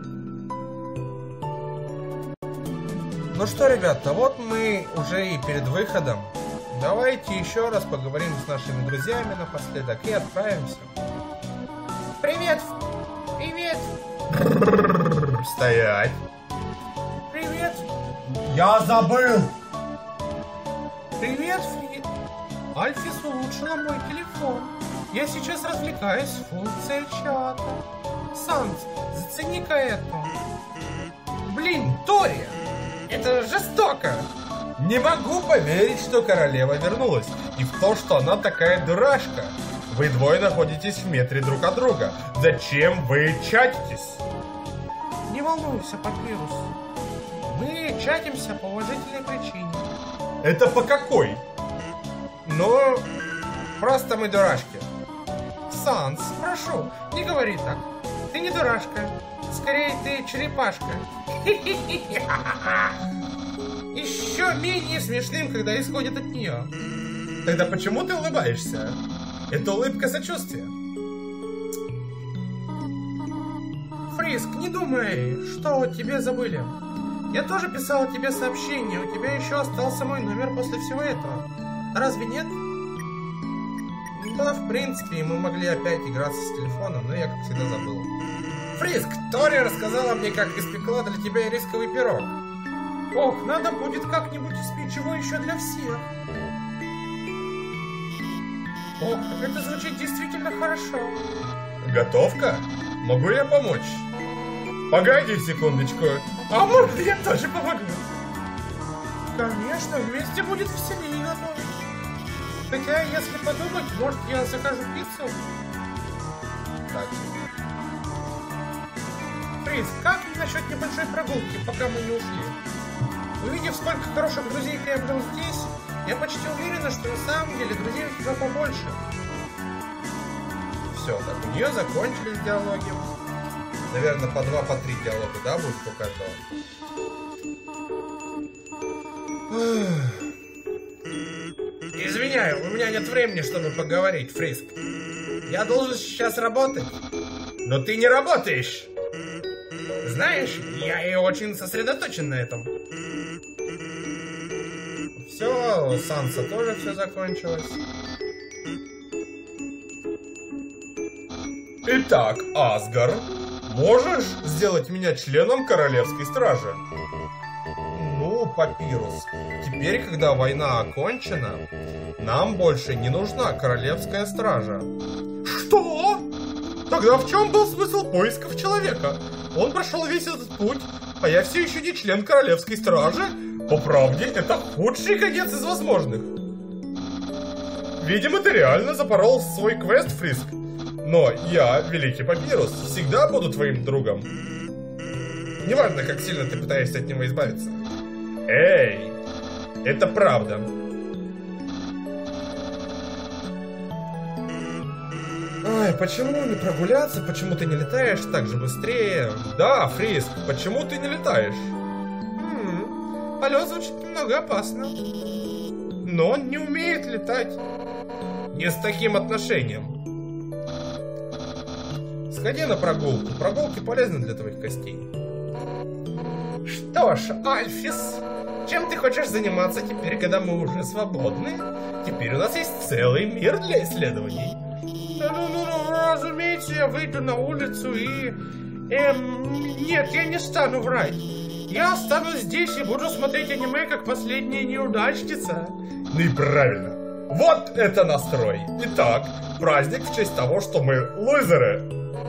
Ну что, ребята, вот мы уже и перед выходом. Давайте еще раз поговорим с нашими друзьями напоследок и отправимся. Привет! Привет! Стоять! Привет! Я забыл! Привет, Фрид! Альфис улучшила мой телефон. Я сейчас развлекаюсь с функцией чата. Санс, зацени-ка это. Блин, Тори! Это жестоко! Не могу поверить, что королева вернулась. И в то, что она такая дурашка. Вы двое находитесь в метре друг от друга. Зачем вы чатитесь? Не волнуйся, Папирус. Мы чатимся по уважительной причине. Это по какой? Ну, просто мы дурашки. Санс, прошу, не говори так. Ты не дурашка. Скорее, ты черепашка. Еще менее смешным, когда исходит от нее. Тогда почему ты улыбаешься? Это улыбка сочувствия. Фриск, не думай, что тебе забыли. Я тоже писал тебе сообщение, у тебя еще остался мой номер после всего этого. Разве нет? Да, в принципе, мы могли опять играться с телефоном, но я, как всегда, забыл. Фриск, Тори рассказала мне, как испекла для тебя рисковый пирог. Ох, надо будет как-нибудь испечь его еще для всех. Ох, это звучит действительно хорошо. Готовка? Могу я помочь? Погоди секундочку. А может, я тоже помогу? Конечно, вместе будет веселее готовить. Хотя, если подумать, может, я закажу пиццу? Так. Фриз, как насчет небольшой прогулки, пока мы не ушли? Увидев, сколько хороших друзей ты обрел здесь, я почти уверена, что на самом деле друзей у тебя побольше. Все, так, у нее закончились диалоги. Наверное, по два, по три диалога, да, будет у каждого? Извиняю, у меня нет времени, чтобы поговорить, Фриск. Я должен сейчас работать. Но ты не работаешь. Знаешь, я и очень сосредоточен на этом. Все, у Санса тоже все закончилось. Итак, Асгар, можешь сделать меня членом Королевской Стражи? Ну, Папирус, теперь, когда война окончена, нам больше не нужна Королевская Стража. Что? Тогда в чем был смысл поисков человека? Он прошел весь этот путь, а я все еще не член королевской стражи. По правде, это худший конец из возможных. Видимо, ты реально запорол свой квест, Фриск. Но я, Великий Папирус, всегда буду твоим другом. Неважно, как сильно ты пытаешься от него избавиться. Эй, это правда. Ой, почему не прогуляться? Почему ты не летаешь так же быстрее? Да, Фриск, почему ты не летаешь? Хм, полет звучит немного опасно. Но он не умеет летать. Не с таким отношением. Сходи на прогулку. Прогулки полезны для твоих костей. Что ж, Альфис, чем ты хочешь заниматься теперь, когда мы уже свободны? Теперь у нас есть целый мир для исследований. Да ну, ну, ну, разумеется, я выйду на улицу и... Эм, нет, я не стану врать. Я останусь здесь и буду смотреть аниме, как последняя неудачница. Ну и правильно. Вот это настрой. Итак, праздник в честь того, что мы лузеры.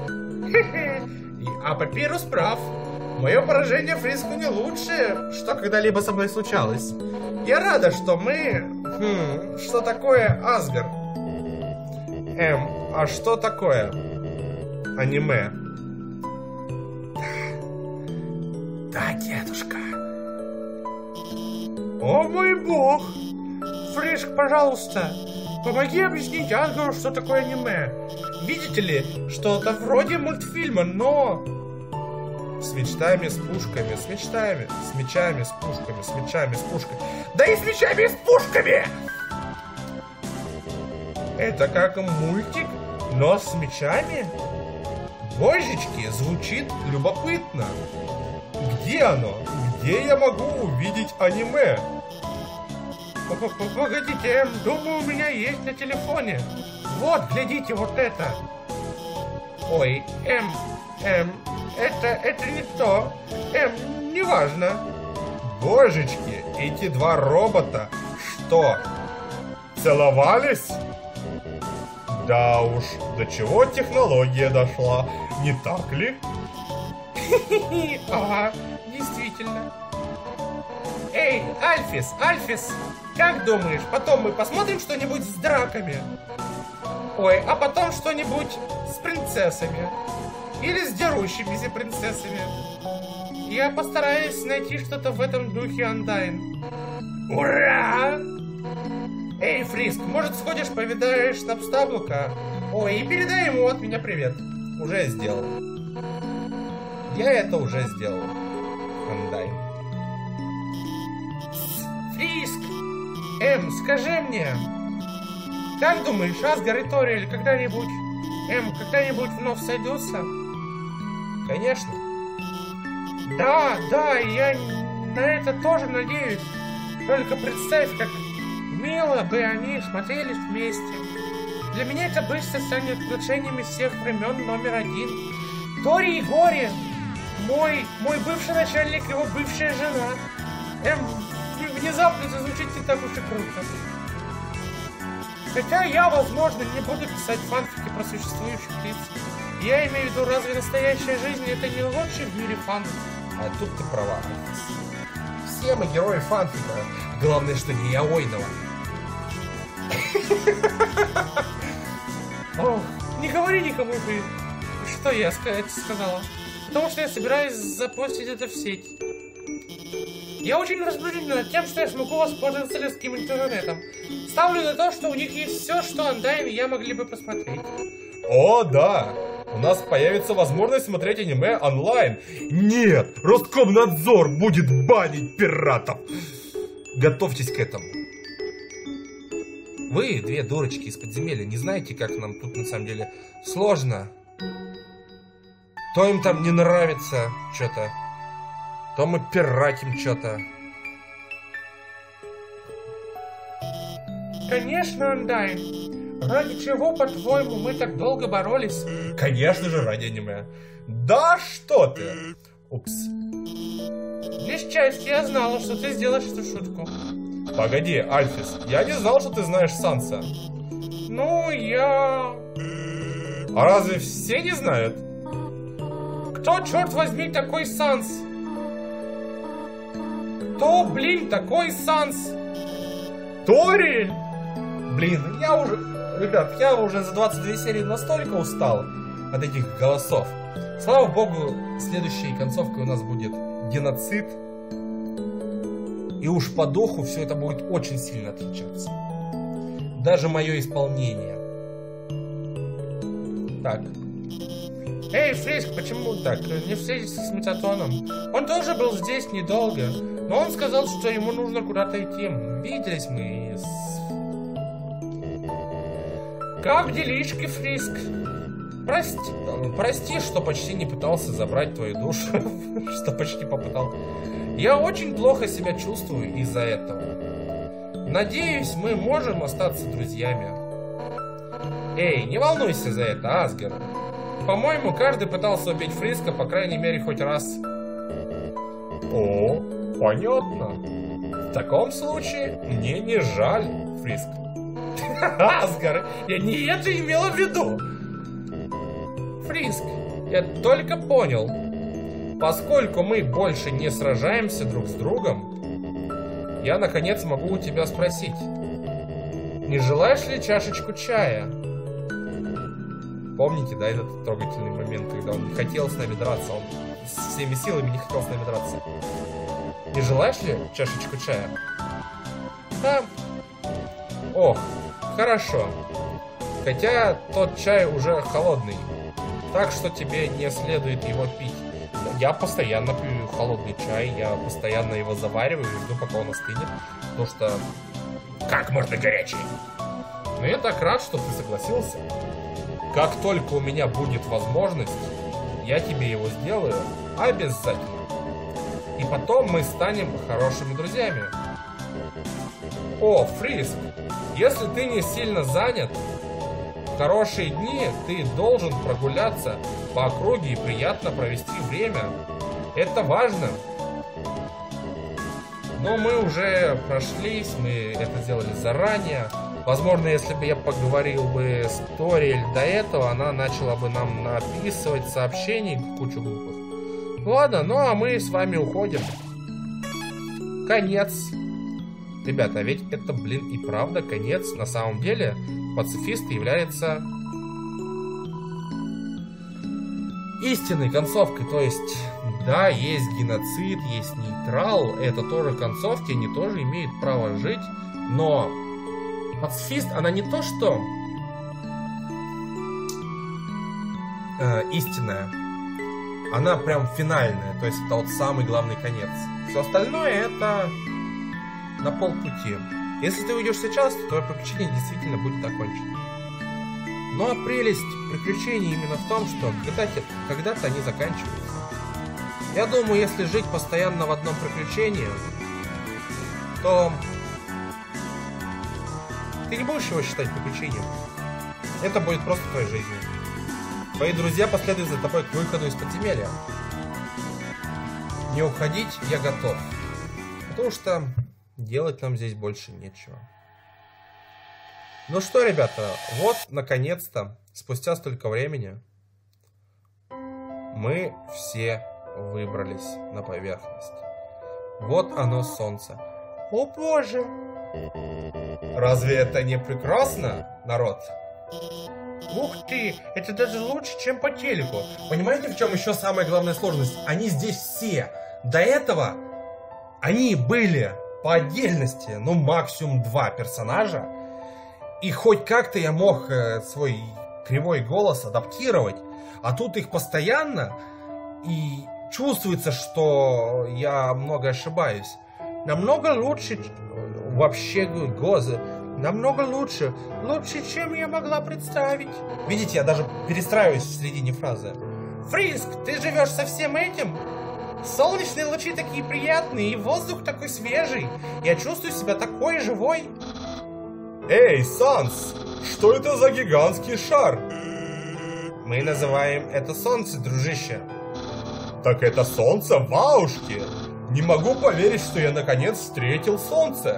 А Папирус прав. Мое поражение Фриску не лучшее, что когда-либо со мной случалось. Я рада, что мы... Хм, что такое Асгард? Эм, а что такое аниме? Да, дедушка. О мой бог! Фриск, пожалуйста, помоги объяснить Асгарду, что такое аниме. Видите ли, что-то вроде мультфильма, но... С мечтами, с пушками, с мечтами, с мечами, с пушками, с мечами, с пушками. Да и с мечами, и с пушками! Это как мультик, но с мечами? Божечки, звучит любопытно. Где оно? Где я могу увидеть аниме? Погодите, думаю, у меня есть на телефоне. Вот, глядите, вот это. Ой, эм, эм, это, это не то. Эм, неважно. Божечки, эти два робота, что, целовались? Да уж, до чего технология дошла, не так ли? Ага, действительно. Эй, Альфис, Альфис, как думаешь, потом мы посмотрим что-нибудь с драками? Ой, а потом что-нибудь с принцессами? Или с дерущимися принцессами? Я постараюсь найти что-то в этом духе, Undyne. Ура! Эй, Фриск, может сходишь, повидаешь Снапстаблука? Ой, и передай ему от меня привет. Уже сделал. Я это уже сделал, Undyne. Фриск! Эм, скажи мне, как думаешь, Асгар и Ториэль когда-нибудь, эм, когда-нибудь вновь сойдутся? Конечно. Да, да, я на это тоже надеюсь. Только представь, как мило бы они смотрелись вместе. Для меня это быстро станет отношениями всех времен номер один. Тори и Гори, мой, мой бывший начальник, его бывшая жена. Эм, внезапно это звучит не так уж и круто. Хотя я, возможно, не буду писать фанфики про существующих лиц. Я имею в виду, разве настоящая жизнь это не лучший в мире фанфик? А тут ты права. Все мы герои фанфика. Главное, что не яойного. О, не говори никому, что я сказала. Потому что я собираюсь запостить это в сеть. Я очень возбуждена тем, что я смогу воспользоваться людским интернетом. Ставлю на то, что у них есть все, что Undyne и я могли бы посмотреть. О, да! У нас появится возможность смотреть аниме онлайн. Нет! Роскомнадзор будет банить пиратов! Готовьтесь к этому. Вы, две дурочки из подземелья, не знаете, как нам тут на самом деле сложно. То им там не нравится что-то, то мы пиратим что-то. Конечно, Undyne. Ради чего, по-твоему, мы так долго боролись? Конечно же, ради аниме. Да что ты? Упс. Несчастье, я знала, что ты сделаешь эту шутку. Погоди, Альфис, я не знал, что ты знаешь Санса. Ну, я... А разве все не знают? Кто, черт возьми, такой Санс? Кто, блин, такой Санс? Ториль! Блин, я уже... Ребят, я уже за двадцать две серии настолько устал от этих голосов. Слава богу, следующей концовкой у нас будет геноцид. И уж по духу все это будет очень сильно отличаться. Даже мое исполнение. Так. Эй, Фриск, почему так? Не встретиться с Метатоном. Он тоже был здесь недолго. Но он сказал, что ему нужно куда-то идти. Виделись мы с... Как делишки, Фриск? Прости, прости, что почти не пытался забрать твою душу. Что почти попытал. Я очень плохо себя чувствую из-за этого. Надеюсь, мы можем остаться друзьями. Эй, не волнуйся за это, Асгар. По-моему, каждый пытался убить Фриска, по крайней мере, хоть раз. О, понятно. В таком случае мне не жаль, Фриск. Асгар, я не это имела в виду. Фриск, я только понял. Поскольку мы больше не сражаемся друг с другом, я наконец могу у тебя спросить. Не желаешь ли чашечку чая? Помните, да, этот трогательный момент, когда он не хотел с нами драться, он всеми силами не хотел с нами драться. Не желаешь ли чашечку чая? Да. Ох, хорошо. Хотя тот чай уже холодный, так что тебе не следует его пить. Я постоянно пью холодный чай, я постоянно его завариваю и жду, пока он остынет, потому что как можно горячий. Но я так рад, что ты согласился. Как только у меня будет возможность, я тебе его сделаю обязательно. И потом мы станем хорошими друзьями. О, Фриск, если ты не сильно занят, в хорошие дни ты должен прогуляться по округе и приятно провести время. Это важно. Но мы уже прошлись, мы это сделали заранее. Возможно, если бы я поговорил бы с Ториль до этого, она начала бы нам написывать сообщений кучу глупых. Ладно, ну а мы с вами уходим. Конец. Ребята, ведь это, блин, и правда конец. На самом деле, пацифист является истинной концовкой. То есть, да, есть геноцид, есть нейтрал. Это тоже концовки, они тоже имеют право жить. Но пацифист, она не то, что э, истинная. Она прям финальная. То есть, это вот самый главный конец. Все остальное это на полпути. Если ты уйдешь сейчас, то твое приключение действительно будет окончено. Ну а прелесть приключений именно в том, что когда-то, когда-то они заканчиваются. Я думаю, если жить постоянно в одном приключении, то ты не будешь его считать приключением. Это будет просто твоей жизнью. Твои друзья последуют за тобой к выходу из подземелья. Не уходить я готов. Потому что делать нам здесь больше нечего. Ну что, ребята, вот, наконец-то, спустя столько времени, мы все выбрались на поверхность. Вот оно, солнце. О боже! Разве это не прекрасно, народ? Ух ты, это даже лучше, чем по телеку. Понимаете, в чем еще самая главная сложность? Они здесь все. До этого они были по отдельности, ну максимум два персонажа. И хоть как-то я мог э, свой кривой голос адаптировать. А тут их постоянно. И чувствуется, что я много ошибаюсь. Намного лучше, вообще, Гоза, намного лучше. Лучше, чем я могла представить. Видите, я даже перестраиваюсь в середине фразы. Фриск, ты живешь со всем этим? Солнечные лучи такие приятные, и воздух такой свежий. Я чувствую себя такой живой. Эй, Санс, что это за гигантский шар? Мы называем это солнце, дружище. Так это солнце, ваушки! Не могу поверить, что я наконец встретил солнце.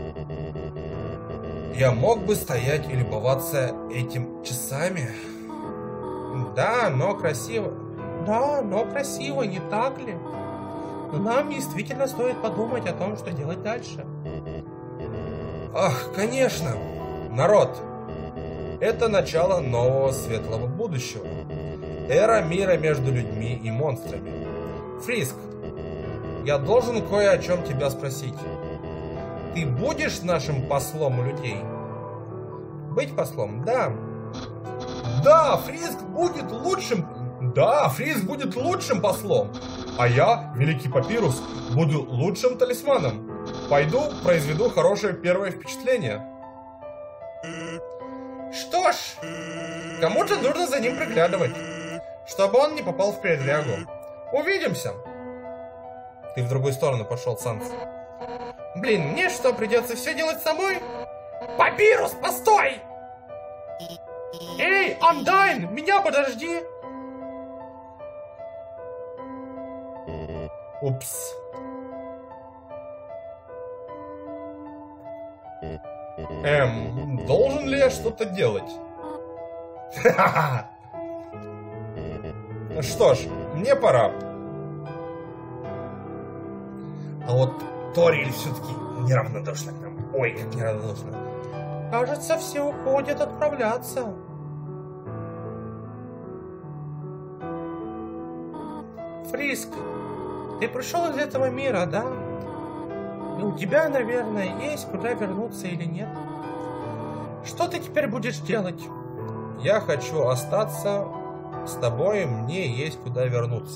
Я мог бы стоять и любоваться этим часами. Да, но красиво. Да, но красиво, не так ли? Но нам действительно стоит подумать о том, что делать дальше. Ах, конечно. Народ, это начало нового светлого будущего. Эра мира между людьми и монстрами. Фриск, я должен кое о чем тебя спросить. Ты будешь нашим послом у людей? Быть послом, да. Да, Фриск будет лучшим... Да, Фриск будет лучшим послом. А я, Великий Папирус, буду лучшим талисманом. Пойду, произведу хорошее первое впечатление. Что ж, кому-то нужно за ним приглядывать, чтобы он не попал в передрягу. Увидимся. Ты в другую сторону пошел, Санс. Блин, мне что, придется все делать самой? Папирус, постой! Эй, Андайн, меня подожди! Упс. Эм, должен ли я что-то делать? Что ж, мне пора. А вот Ториль все-таки неравнодушна к нам. Ой, как неравнодушна. Кажется, все уходят отправляться. Фриск, ты пришел из этого мира, да? И у тебя, наверное, есть куда вернуться или нет? Что ты теперь будешь делать? Я хочу остаться с тобой, мне есть куда вернуться.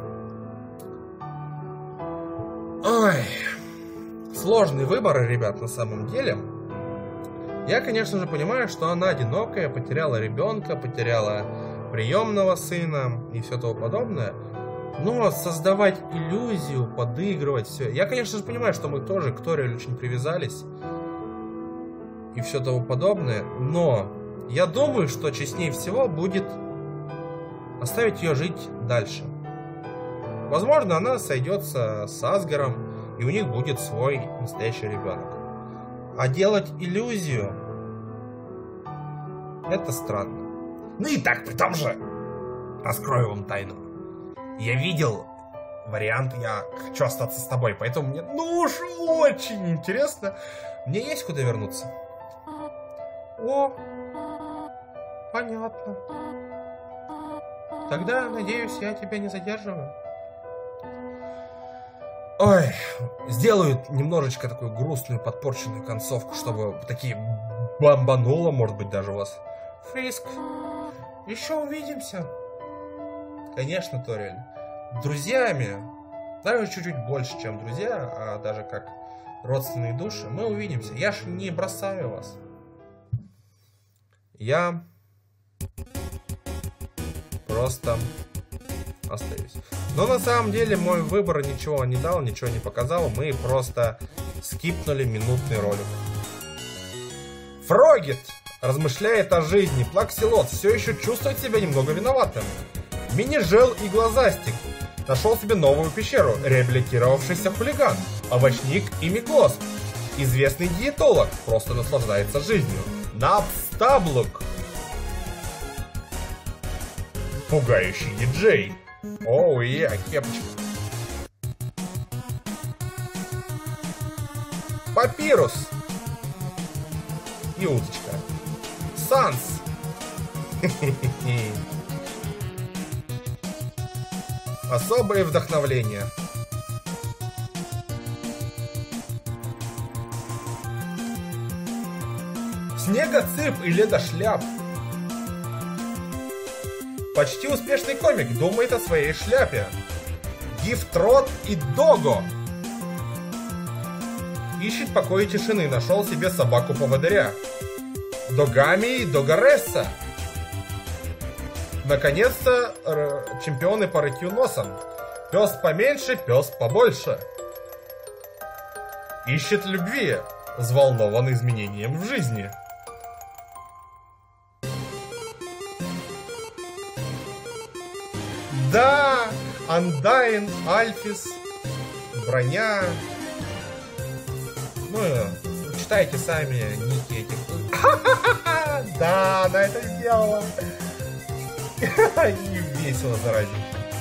Ой, сложный выбор, ребят, на самом деле. Я, конечно же, понимаю, что она одинокая, потеряла ребенка, потеряла приемного сына и все тому подобное. Но создавать иллюзию, подыгрывать, все. Я, конечно же, понимаю, что мы тоже к Ториль очень привязались и все тому подобное. Но я думаю, что честнее всего будет оставить ее жить дальше. Возможно, она сойдется с Асгаром, и у них будет свой настоящий ребенок. А делать иллюзию — это странно. Ну и так, при том же, раскрою вам тайну. Я видел вариант, я хочу остаться с тобой, поэтому мне, ну уж очень интересно. Мне есть куда вернуться? О, понятно. Тогда, надеюсь, я тебя не задерживаю. Ой, сделаю немножечко такую грустную, подпорченную концовку, чтобы такие бомбануло, может быть, даже у вас. Фриск, еще увидимся. Конечно, Ториль. Друзьями, даже чуть-чуть больше, чем друзья, а даже как родственные души, мы увидимся. Я ж не бросаю вас. Я просто остаюсь. Но на самом деле мой выбор ничего не дал, ничего не показал. Мы просто скипнули минутный ролик. Фрогит размышляет о жизни. Плаксилот все еще чувствует себя немного виноватым. Мини-жел и глазастик нашел себе новую пещеру. Реабилитировавшийся хулиган. Овощник и Меглосп. Известный диетолог просто наслаждается жизнью. Напстаблук. Пугающий диджей. Оу, е, кепочка. Папирус. И уточка. Санс. Особое вдохновление. Снегоцып и ледошляп. Почти успешный комик думает о своей шляпе. Гифтрот и Дого. Ищет покой и тишины, нашел себе собаку-поводыря. Догами и Догаресса. Наконец-то чемпионы по рытью носом. Пес поменьше, пес побольше. Ищет любви, взволнован изменением в жизни. Да, Андайн, Альфис, броня. Ну, читайте сами ники этих. Да, она это сделала. И весело заради.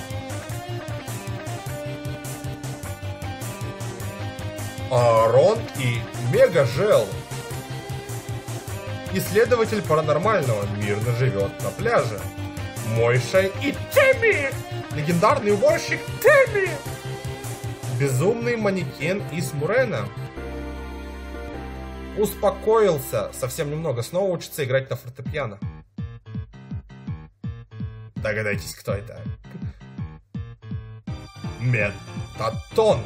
Аарон и Мегажел. Исследователь паранормального мирно живет на пляже. Мойша и Тэмми. Легендарный уборщик Тэмми. Безумный манекен из Мурена. Успокоился. Совсем немного. Снова учится играть на фортепиано. Догадайтесь, кто это? Метатон.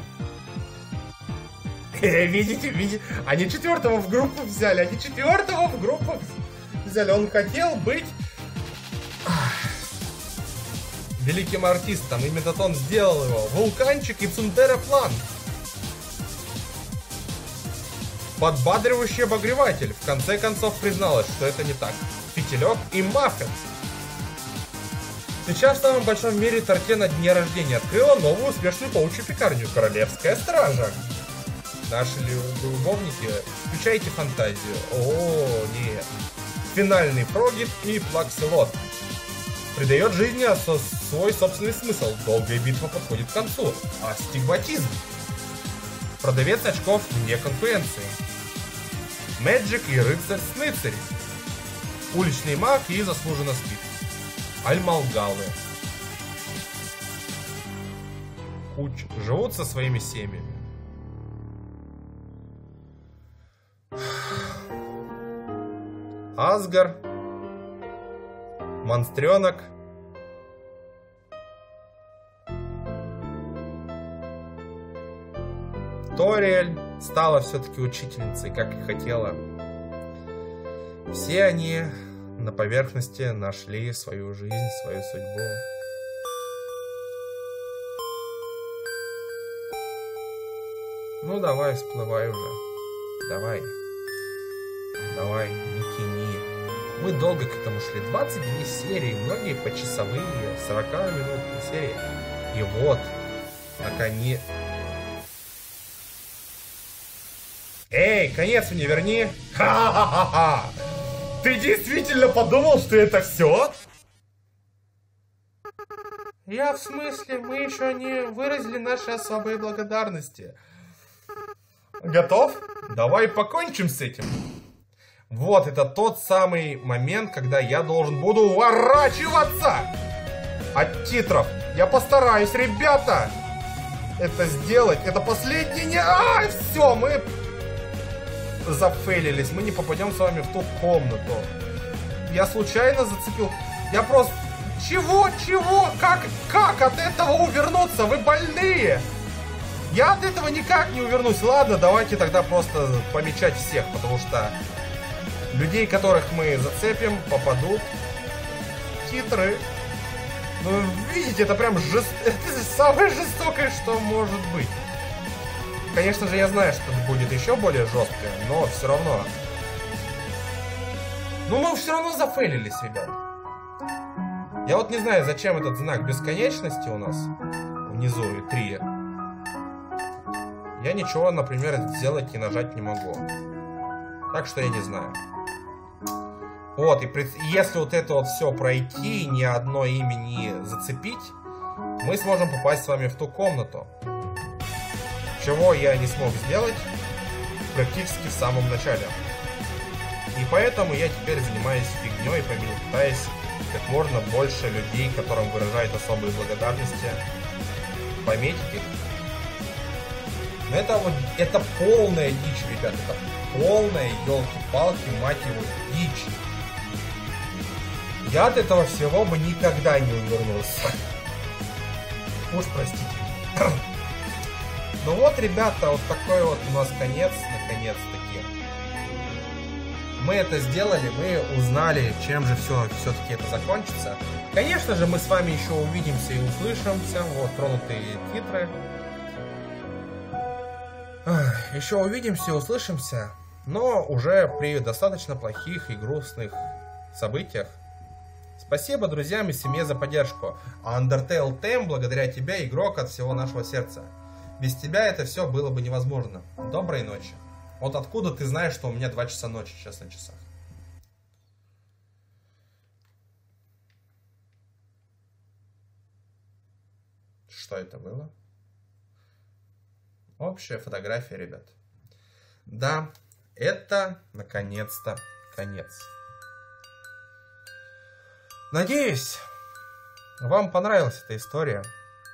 Видите, видите? Они четвертого в группу взяли. Они четвертого в группу взяли. Он хотел быть великим артистом. И Метатон сделал его. Вулканчик и Цундереплан. Подбадривающий обогреватель. В конце концов призналась, что это не так. Фитилек и Маффин. Сейчас в самом большом мире торте на дне рождения открыла новую успешную паучью пекарню Королевская Стража. Наши любовники, включайте фантазию. О, нет. Финальный прогиб и плакселот. Придает жизни свой собственный смысл. Долгая битва подходит к концу. Астигматизм. Продавец очков вне конкуренции. Мэджик и рыцарь-сныцарь. Уличный маг и заслуженно спит. Альмалгалы. Куч живут со своими семьями. Асгар. Монстренок. Ториэль стала все-таки учительницей, как и хотела. Все они на поверхности нашли свою жизнь, свою судьбу. Ну давай, всплывай уже. Давай. Давай, не тяни. Мы долго к этому шли. двадцать две серии, многие почасовые, сорокаминутные серии. И вот, наконец... Эй, конец мне верни! Ха-ха-ха-ха! Ты действительно подумал, что это все? Я в смысле, мы еще не выразили наши особые благодарности. Готов? Давай покончим с этим. Вот, это тот самый момент, когда я должен буду уворачиваться от титров. Я постараюсь, ребята, это сделать. Это последний не... А, все, мы... зафейлились, мы не попадем с вами в ту комнату. Я случайно зацепил. Я просто... Чего? Чего? Как? Как от этого увернуться? Вы больные! Я от этого никак не увернусь. Ладно, давайте тогда просто помечать всех, потому что людей, которых мы зацепим, попадут титры. Ну, видите, это прям жест... это самое жестокое, что может быть. Конечно же, я знаю, что это будет еще более жесткое, но все равно. Ну, мы все равно зафейлились, ребят. Я вот не знаю, зачем этот знак бесконечности у нас внизу и три. Я ничего, например, сделать и нажать не могу. Так что я не знаю. Вот, и при... если вот это вот все пройти, ни одно имя не зацепить, мы сможем попасть с вами в ту комнату. Чего я не смог сделать практически в самом начале. И поэтому я теперь занимаюсь фигней, пытаясь как можно больше людей, которым выражают особые благодарности, пометить их. Но это вот, это полная дичь, ребят, это полная, елки-палки, мать его, дичь. Я от этого всего бы никогда не увернулся. Уж простите. Ну вот, ребята, вот такой вот у нас конец, наконец-таки. Мы это сделали, мы узнали, чем же все, все-таки это закончится. Конечно же, мы с вами еще увидимся и услышимся. Вот, тронутые титры. Еще увидимся и услышимся, но уже при достаточно плохих и грустных событиях. Спасибо друзьям и семье за поддержку. А Undertale Tem, благодаря тебе, игрок от всего нашего сердца. Без тебя это все было бы невозможно. Доброй ночи. Вот откуда ты знаешь, что у меня два часа ночи сейчас на часах? Что это было? Общая фотография, ребят. Да, это наконец-то конец. Надеюсь, вам понравилась эта история.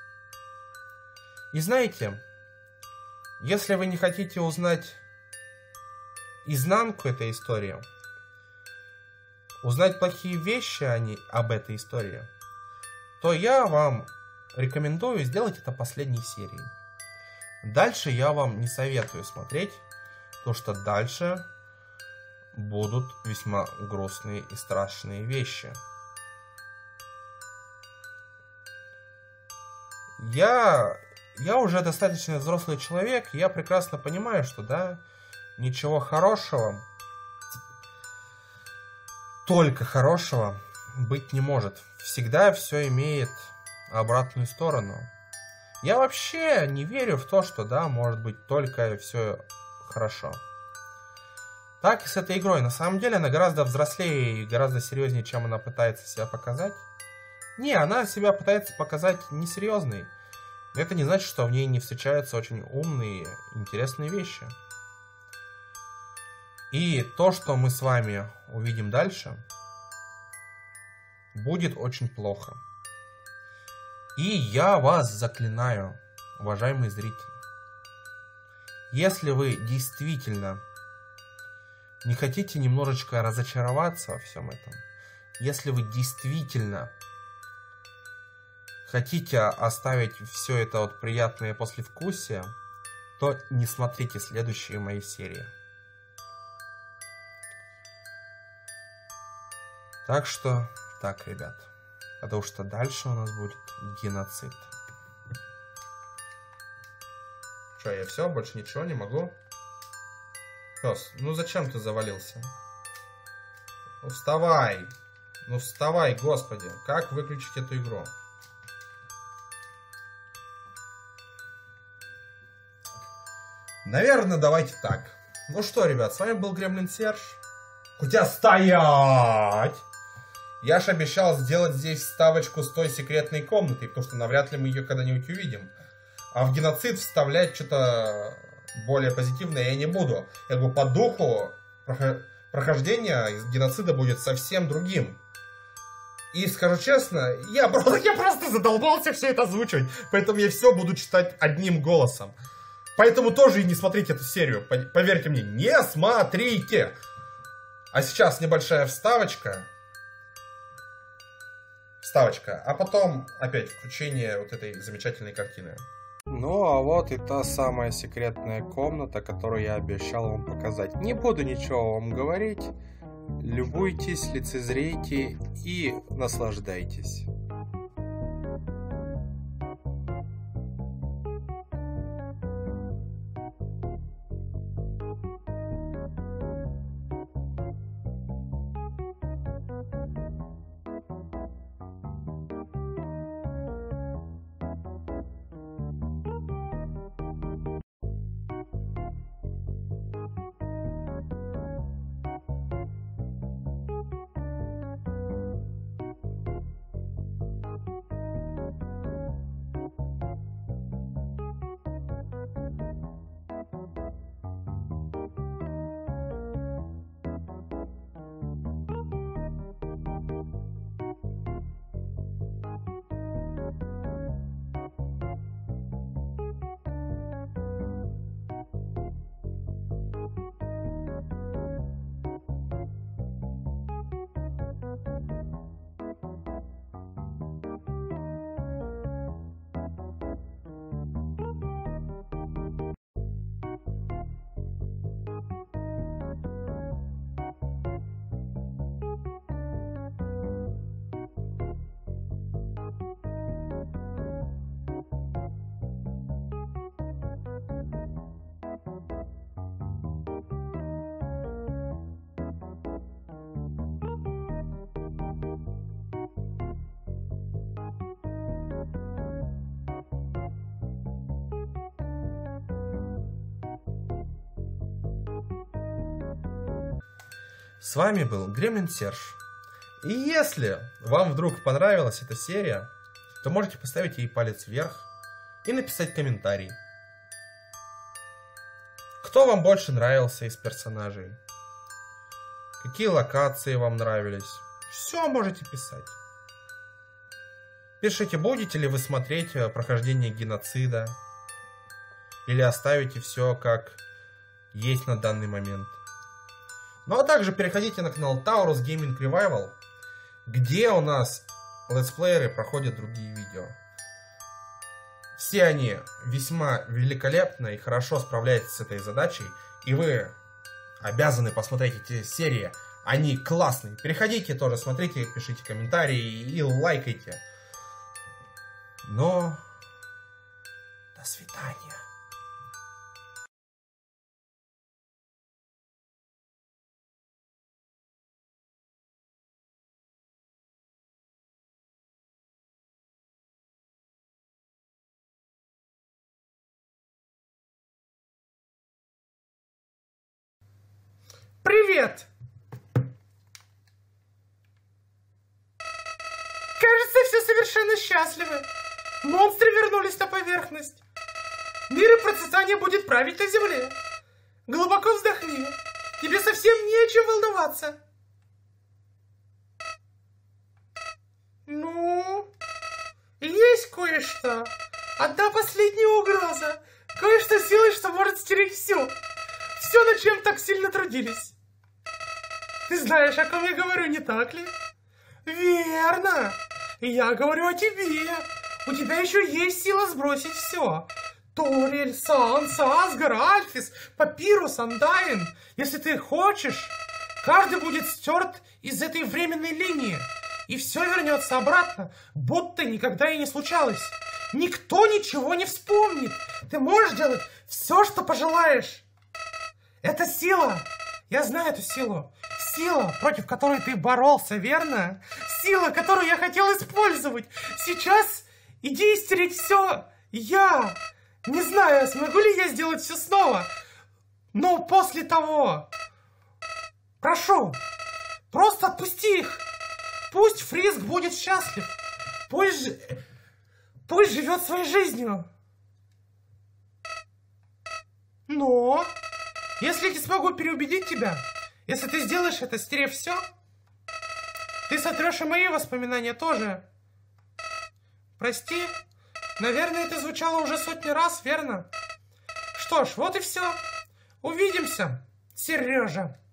И знаете, если вы не хотите узнать изнанку этой истории, узнать плохие вещи о ней, об этой истории, то я вам рекомендую сделать это последней серией. Дальше я вам не советую смотреть, потому что дальше будут весьма грустные и страшные вещи. Я, я уже достаточно взрослый человек, я прекрасно понимаю, что да, ничего хорошего, только хорошего быть не может. Всегда все имеет обратную сторону. Я вообще не верю в то, что да, может быть только все хорошо. Так и с этой игрой. На самом деле она гораздо взрослее и гораздо серьезнее, чем она пытается себя показать. Не, она себя пытается показать несерьезной. Но это не значит, что в ней не встречаются очень умные, интересные вещи. И то, что мы с вами увидим дальше, будет очень плохо. И я вас заклинаю, уважаемые зрители, если вы действительно не хотите немножечко разочароваться во всем этом, если вы действительно хотите оставить все это вот приятное послевкусие, то не смотрите следующие мои серии. Так что, так, ребят, потому что дальше у нас будет геноцид. Что, я все, больше ничего не могу? Пес, ну зачем ты завалился? Ну вставай! Ну вставай, господи! Как выключить эту игру? Наверное, давайте так. Ну что, ребят, с вами был Гремлин Серж. Куда стоять? Я ж обещал сделать здесь вставочку с той секретной комнатой, потому что навряд ли мы ее когда-нибудь увидим. А в геноцид вставлять что-то более позитивное я не буду. Я говорю, по духу прохождения геноцида будет совсем другим. И скажу честно, я просто, я просто задолбался все это озвучивать, поэтому я все буду читать одним голосом. Поэтому тоже и не смотрите эту серию, поверьте мне, не смотрите. А сейчас небольшая вставочка. Вставочка, а потом опять включение вот этой замечательной картины. Ну, а вот и та самая секретная комната, которую я обещал вам показать. Не буду ничего вам говорить. Любуйтесь, лицезрейте и наслаждайтесь. С вами был Гремлин Серж. И если вам вдруг понравилась эта серия, то можете поставить ей палец вверх и написать комментарий. Кто вам больше нравился из персонажей? Какие локации вам нравились? Все можете писать. Пишите, будете ли вы смотреть прохождение геноцида, или оставите все как есть на данный момент. Ну а также переходите на канал Taurus Gaming Revival, где у нас летсплееры проходят другие видео. Все они весьма великолепно и хорошо справляются с этой задачей, и вы обязаны посмотреть эти серии. Они классные. Переходите тоже, смотрите, пишите комментарии и лайкайте. Но до свидания. Привет! Кажется, все совершенно счастливы. Монстры вернулись на поверхность. Мир и процветание будет править на земле. Глубоко вздохни. Тебе совсем не о чем волноваться. Ну, есть кое-что. Одна последняя угроза. Кое-что силой, что может стереть все. Все, над чем так сильно трудились. Ты знаешь, о ком я говорю, не так ли? Верно. Я говорю о тебе. У тебя еще есть сила сбросить все. Торель, Санс, Асгар, Альфис, Папирус, Андайн. Если ты хочешь, каждый будет стерт из этой временной линии. И все вернется обратно, будто никогда и не случалось. Никто ничего не вспомнит. Ты можешь делать все, что пожелаешь. Это сила. Я знаю эту силу. Сила, против которой ты боролся, верно? Сила, которую я хотел использовать. Сейчас иди и стереть все. Я не знаю, смогу ли я сделать все снова. Но после того... Прошу, просто отпусти их. Пусть Фриск будет счастлив. Пусть, ж... Пусть живет своей жизнью. Но... Если я смогу переубедить тебя, если ты сделаешь это, стерев все, ты сотрешь и мои воспоминания тоже. Прости, наверное, это звучало уже сотни раз, верно? Что ж, вот и все. Увидимся, Сережа.